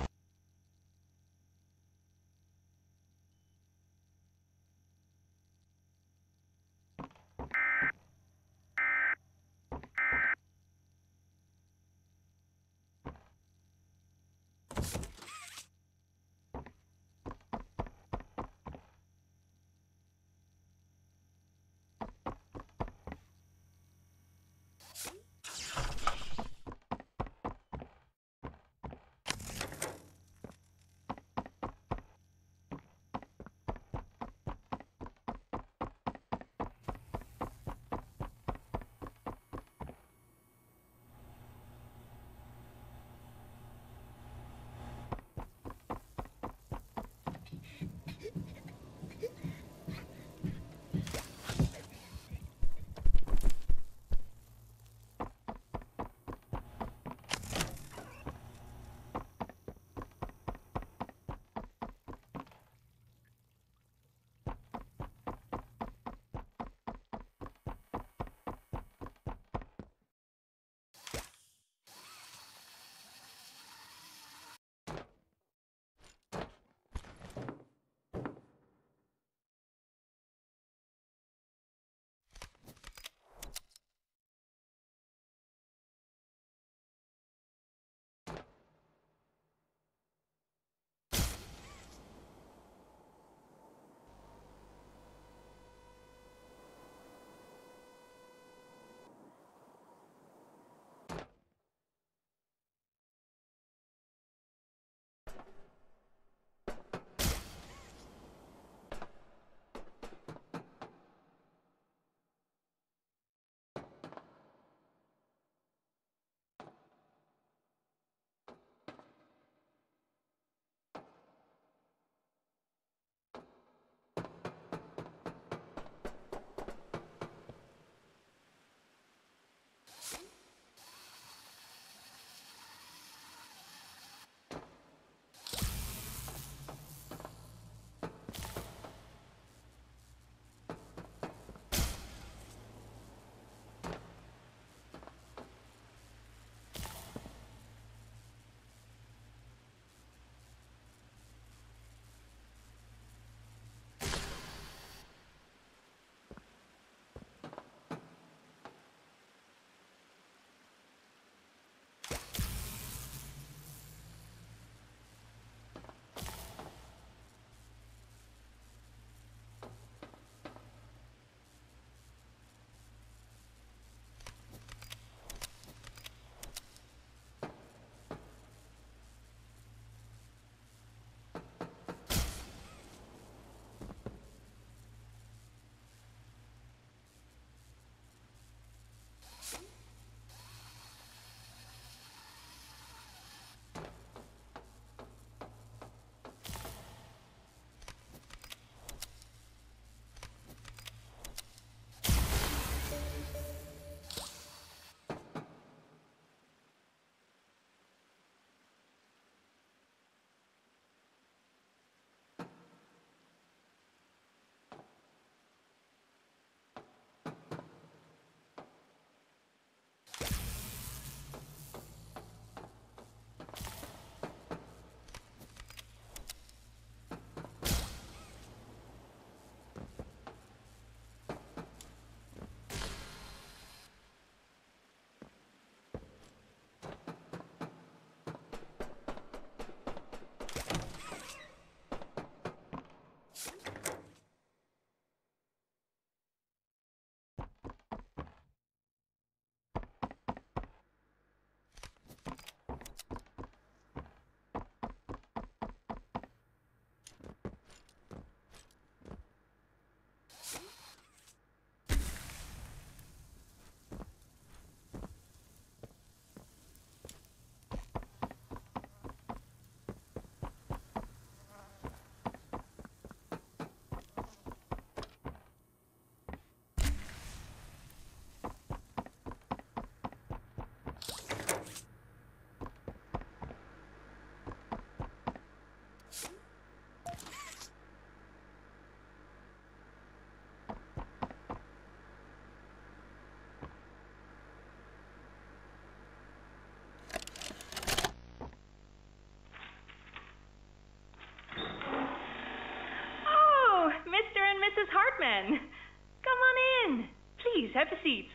again. Come on in. Please, have a seat.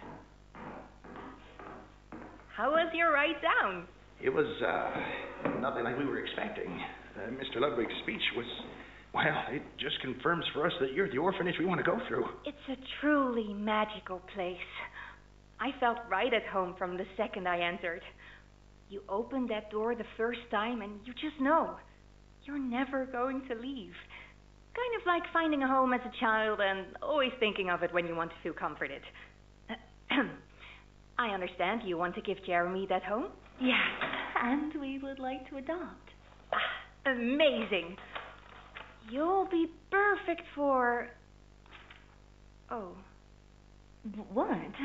How was your ride down? It was, nothing like we were expecting. Mr. Ludwig's speech was, well, it just confirms for us that you're the orphanage we want to go through. It's a truly magical place. I felt right at home from the second I entered. You open that door the first time and you just know you're never going to leave. Kind of like finding a home as a child and always thinking of it when you want to feel comforted. I understand you want to give Jeremy that home? Yes, and we would like to adopt. Amazing. You'll be perfect for... Oh. What?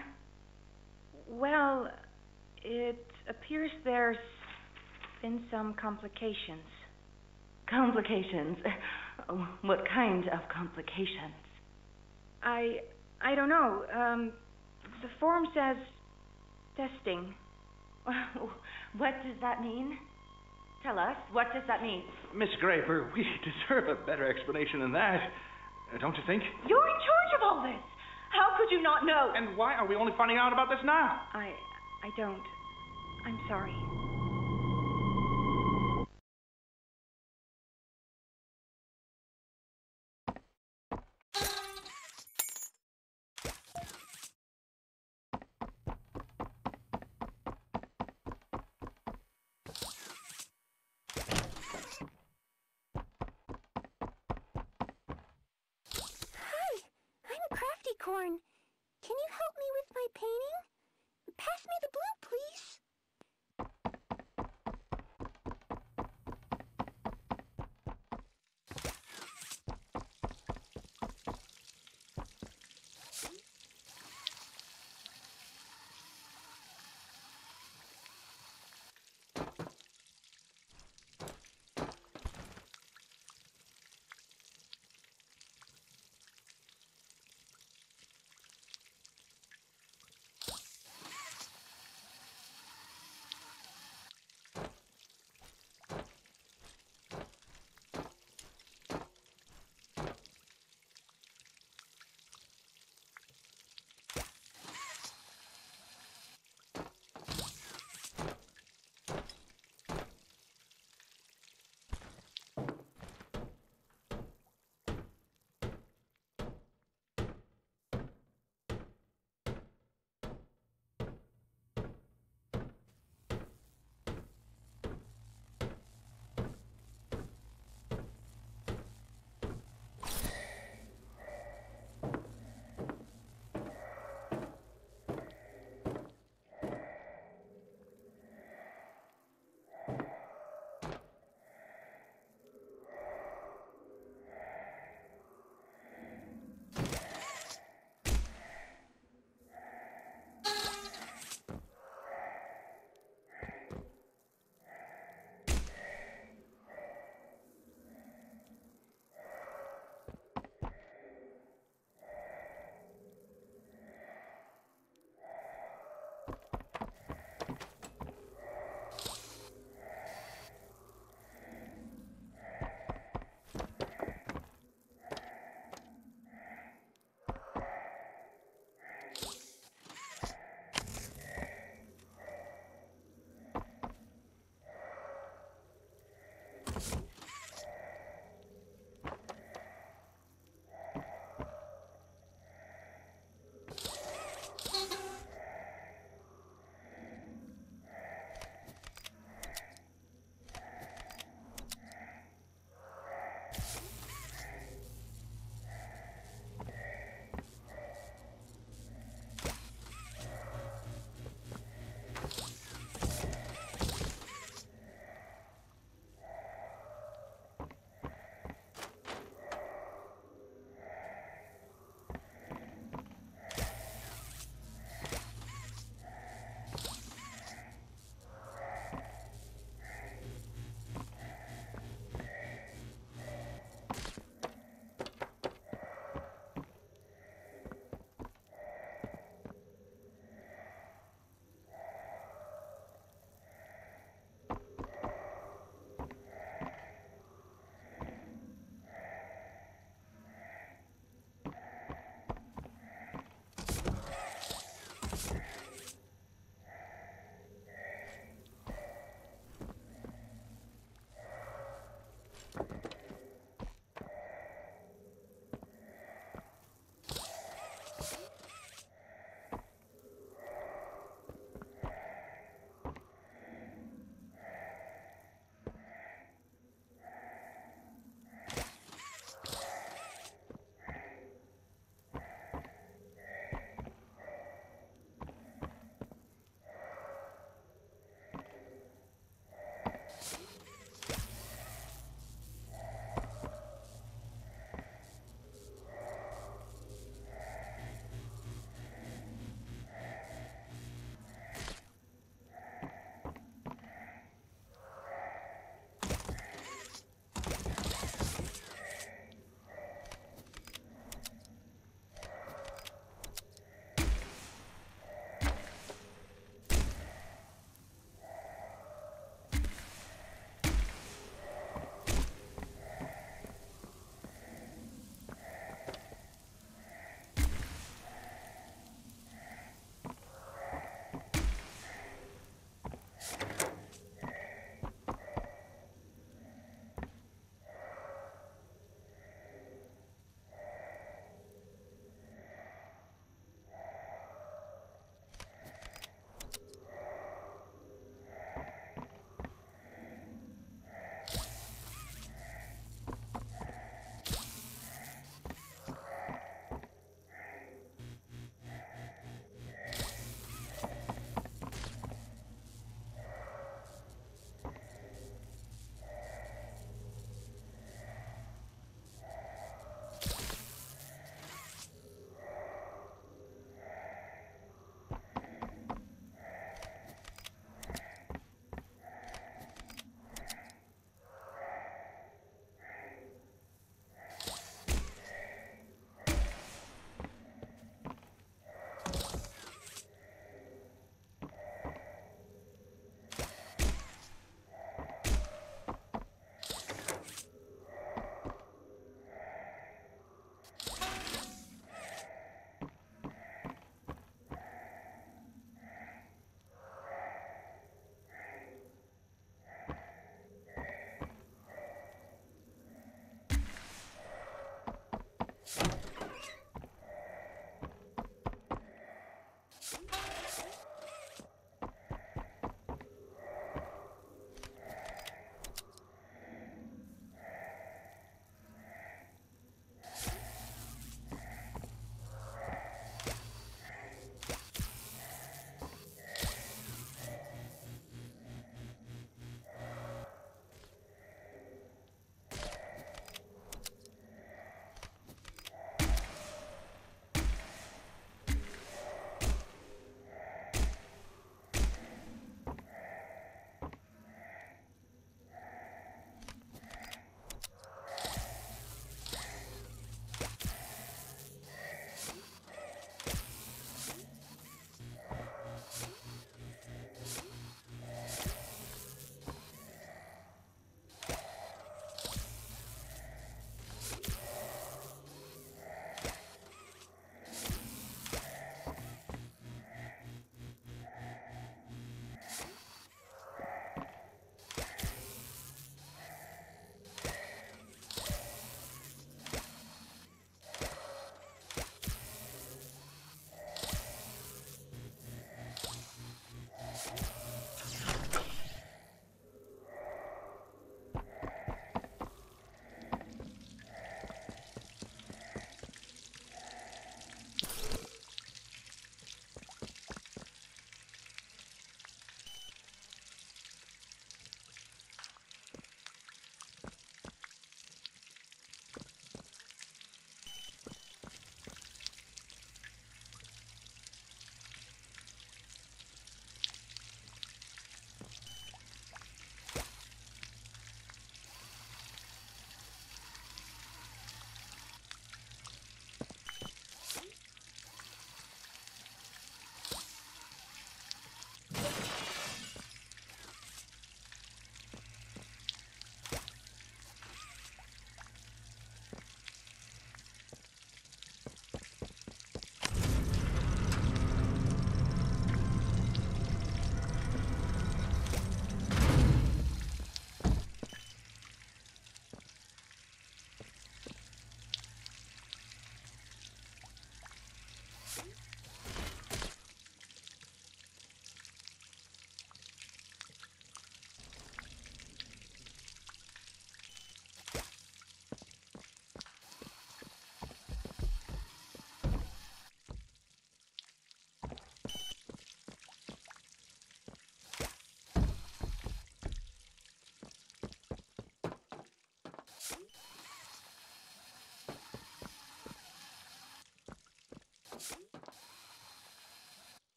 Well, it appears there's been some complications. Complications? What kind of complications? I don't know. The form says testing. What does that mean? Tell us, what does that mean? Miss Graper, we deserve a better explanation than that. Don't you think? You're in charge of all this. How could you not know? And why are we only finding out about this now? I don't. I'm sorry. Corn, can you help me with my painting? Pass me the blue, please.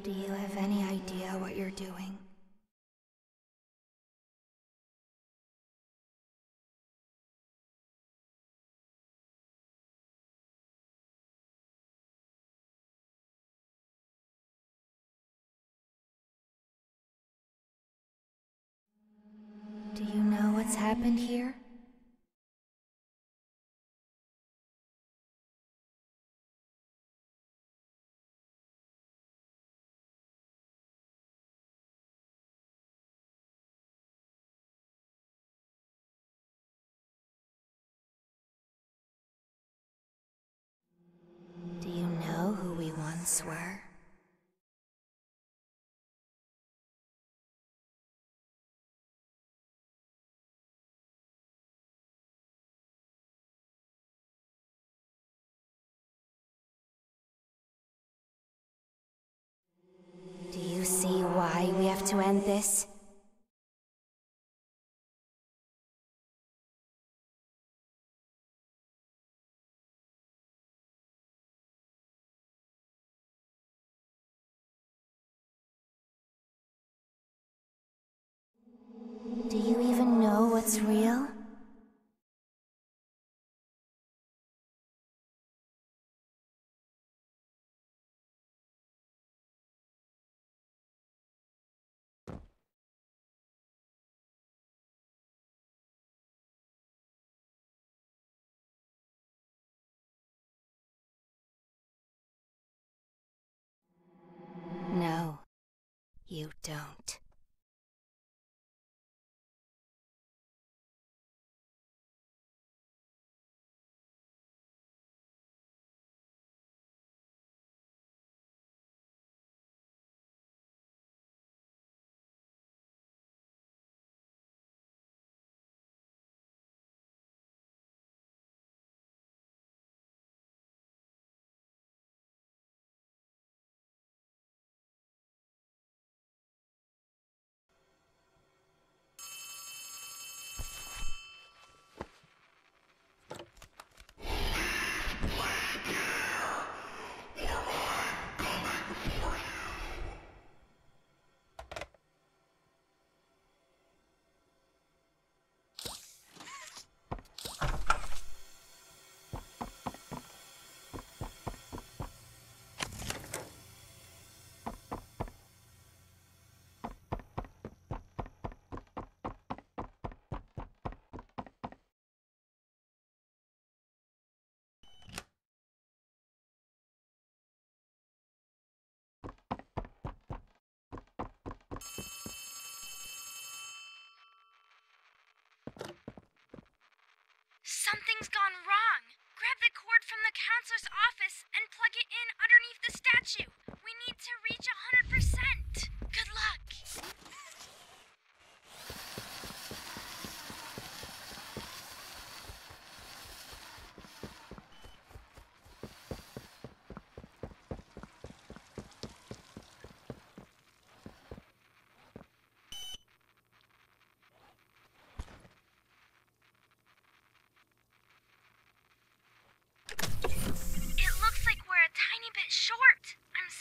Do you have any idea what you're doing? Do you know what's happened here? Do you know who we once were? Do you see why we have to end this? Do you even know what's real? No, you don't. Something's gone wrong. Grab the cord from the counselor's office and plug it in underneath the statue. We need to reach 100%. Good luck. It looks like we're a tiny bit short. I'm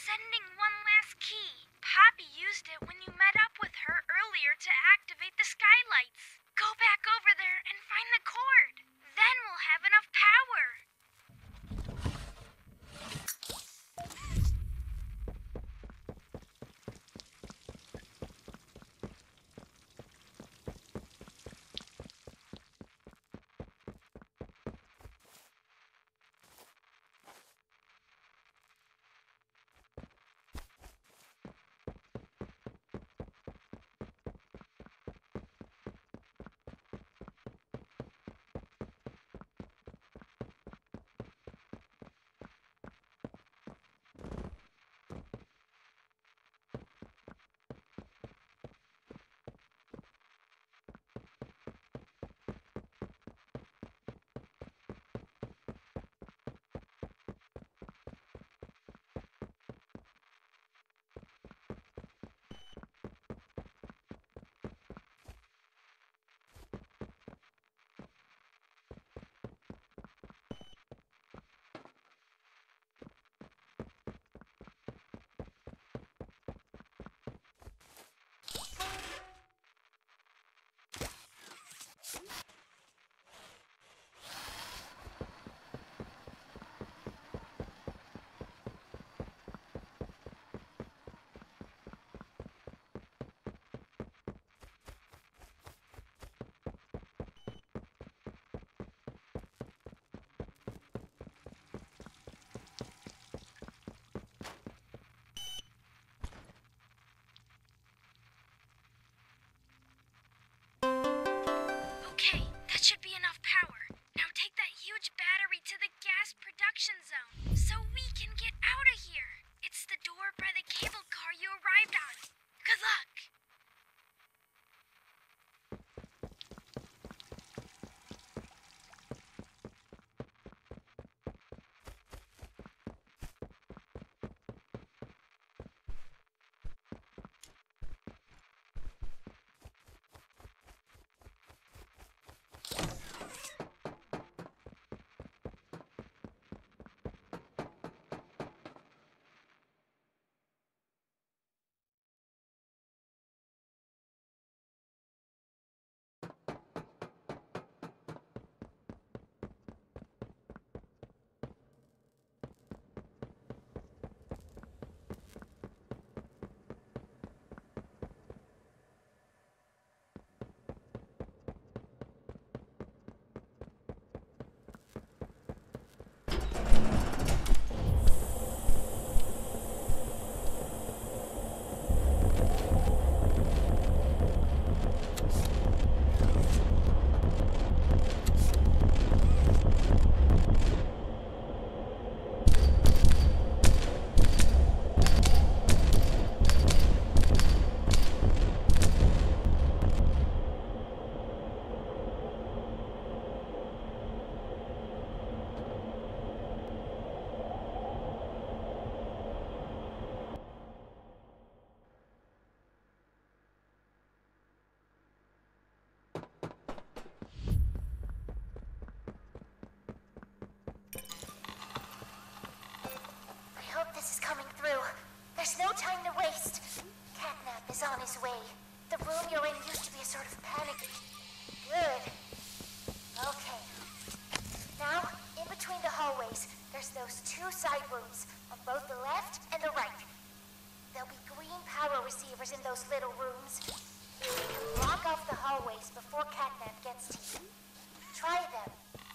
There's no time to waste. CatNap is on his way. The room you're in used to be a sort of panic. Good. Okay. Now, in between the hallways, there's those two side rooms, on both the left and the right. There'll be green power receivers in those little rooms. Block off the hallways before CatNap gets to you. Try them.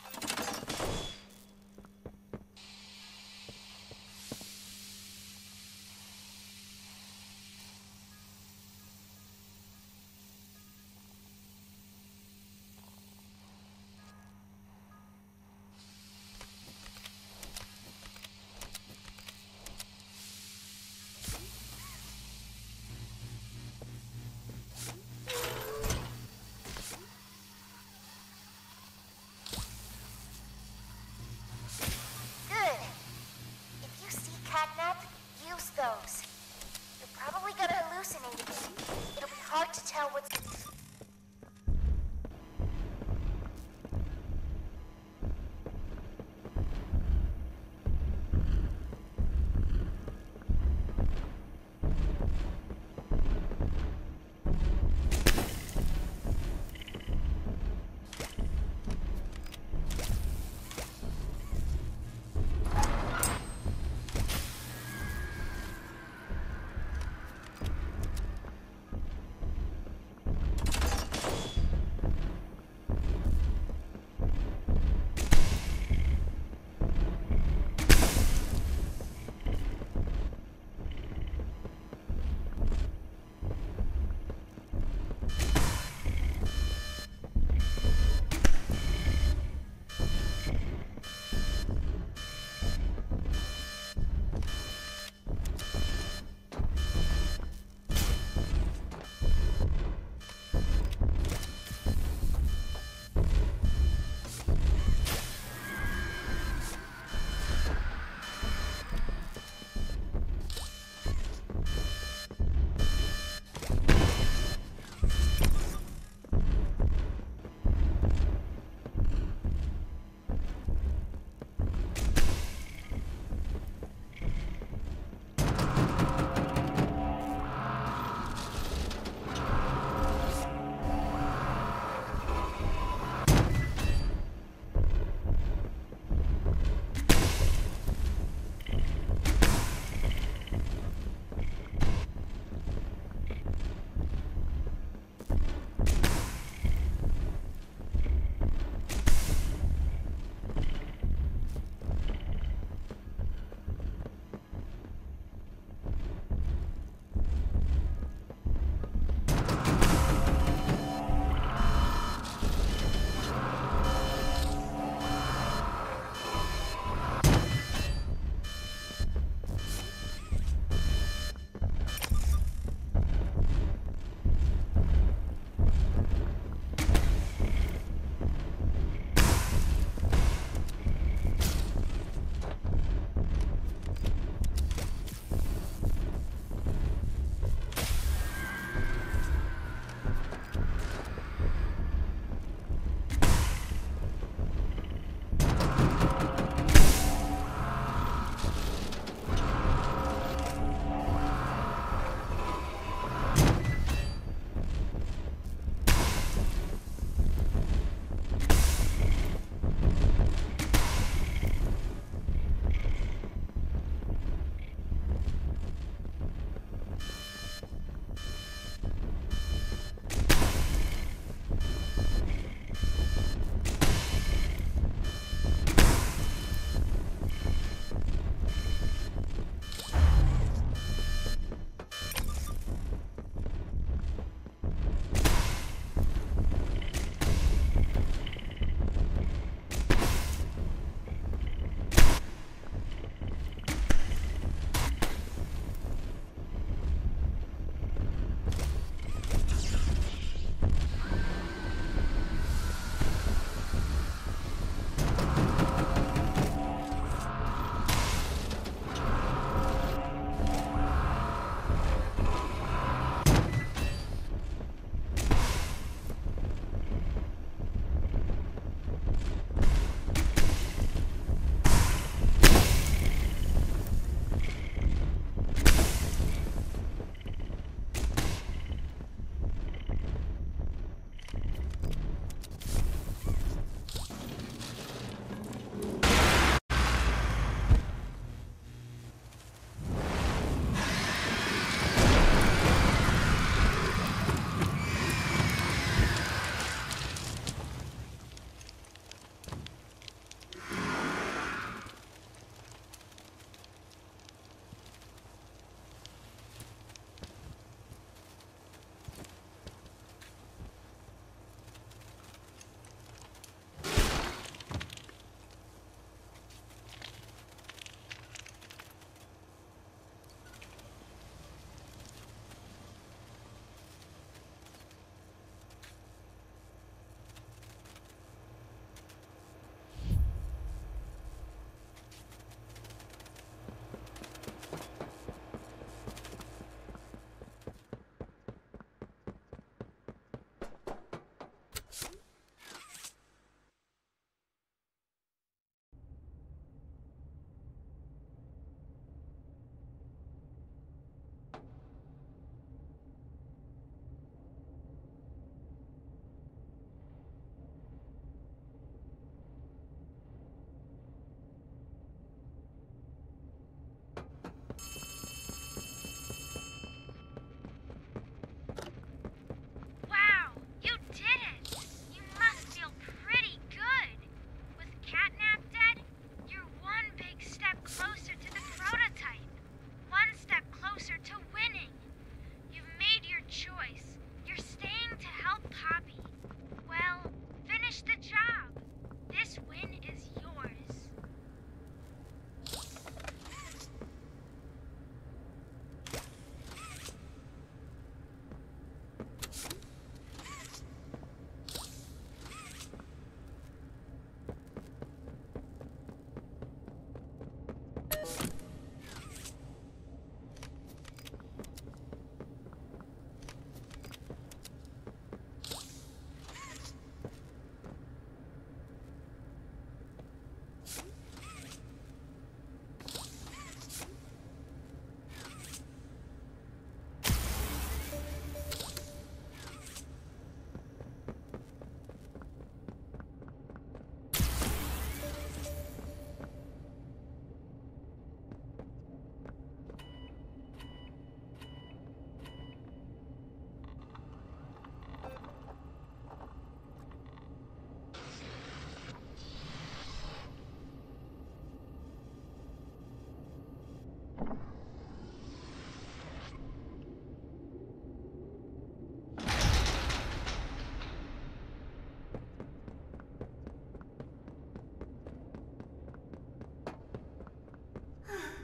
CatNap, use those. You're probably gonna hallucinate again. It'll be hard to tell what's...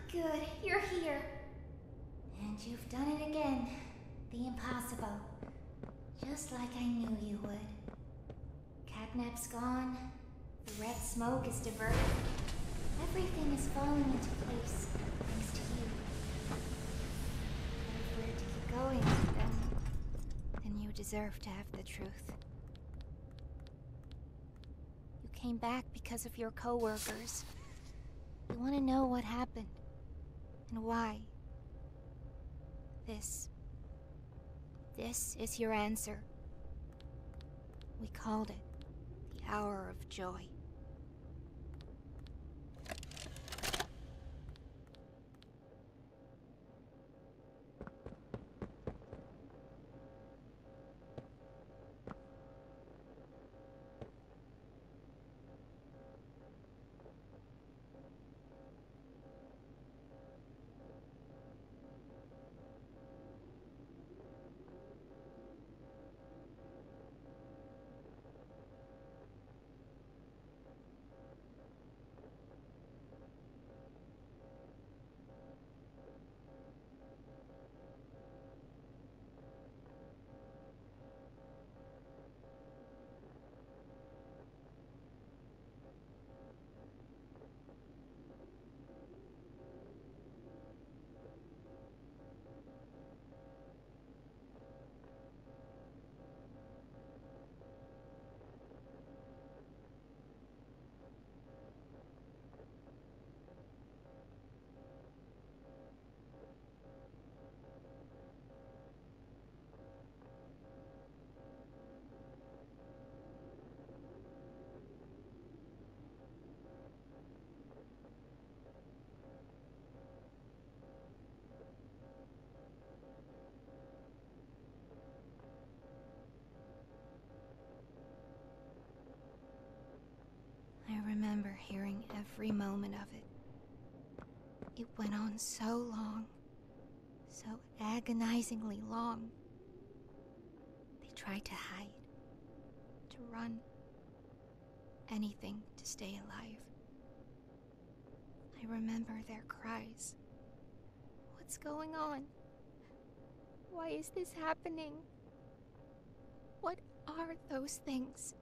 Good, you're here. And you've done it again. The impossible. Just like I knew you would. CatNap's gone. The red smoke is diverted. Everything is falling into place, thanks to you. But if we're to keep going, then you deserve to have the truth. You came back because of your co-workers. You want to know what happened, and why. This is your answer. We called it the Hour of Joy. I remember hearing every moment of it. It went on so long, so agonizingly long. They tried to hide, to run, anything to stay alive. I remember their cries. What's going on? Why is this happening? What are those things?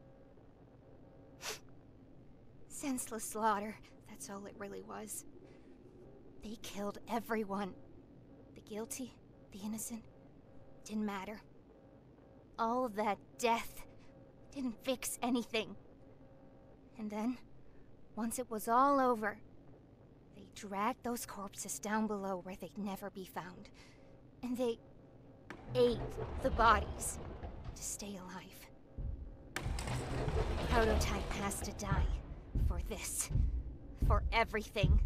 Senseless slaughter, that's all it really was. They killed everyone. The guilty, the innocent, didn't matter. All of that death didn't fix anything. And then, once it was all over, they dragged those corpses down below where they'd never be found. And they ate the bodies to stay alive. Prototype has to die. For this. For everything.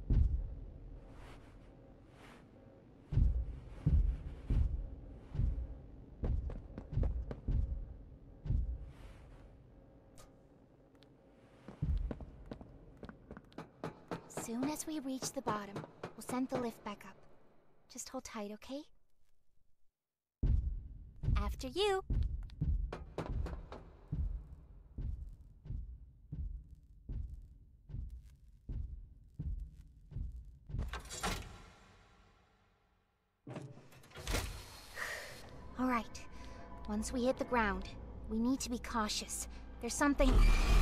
Soon as we reach the bottom, we'll send the lift back up. Just hold tight, okay? After you. All right. Once we hit the ground, we need to be cautious. There's something...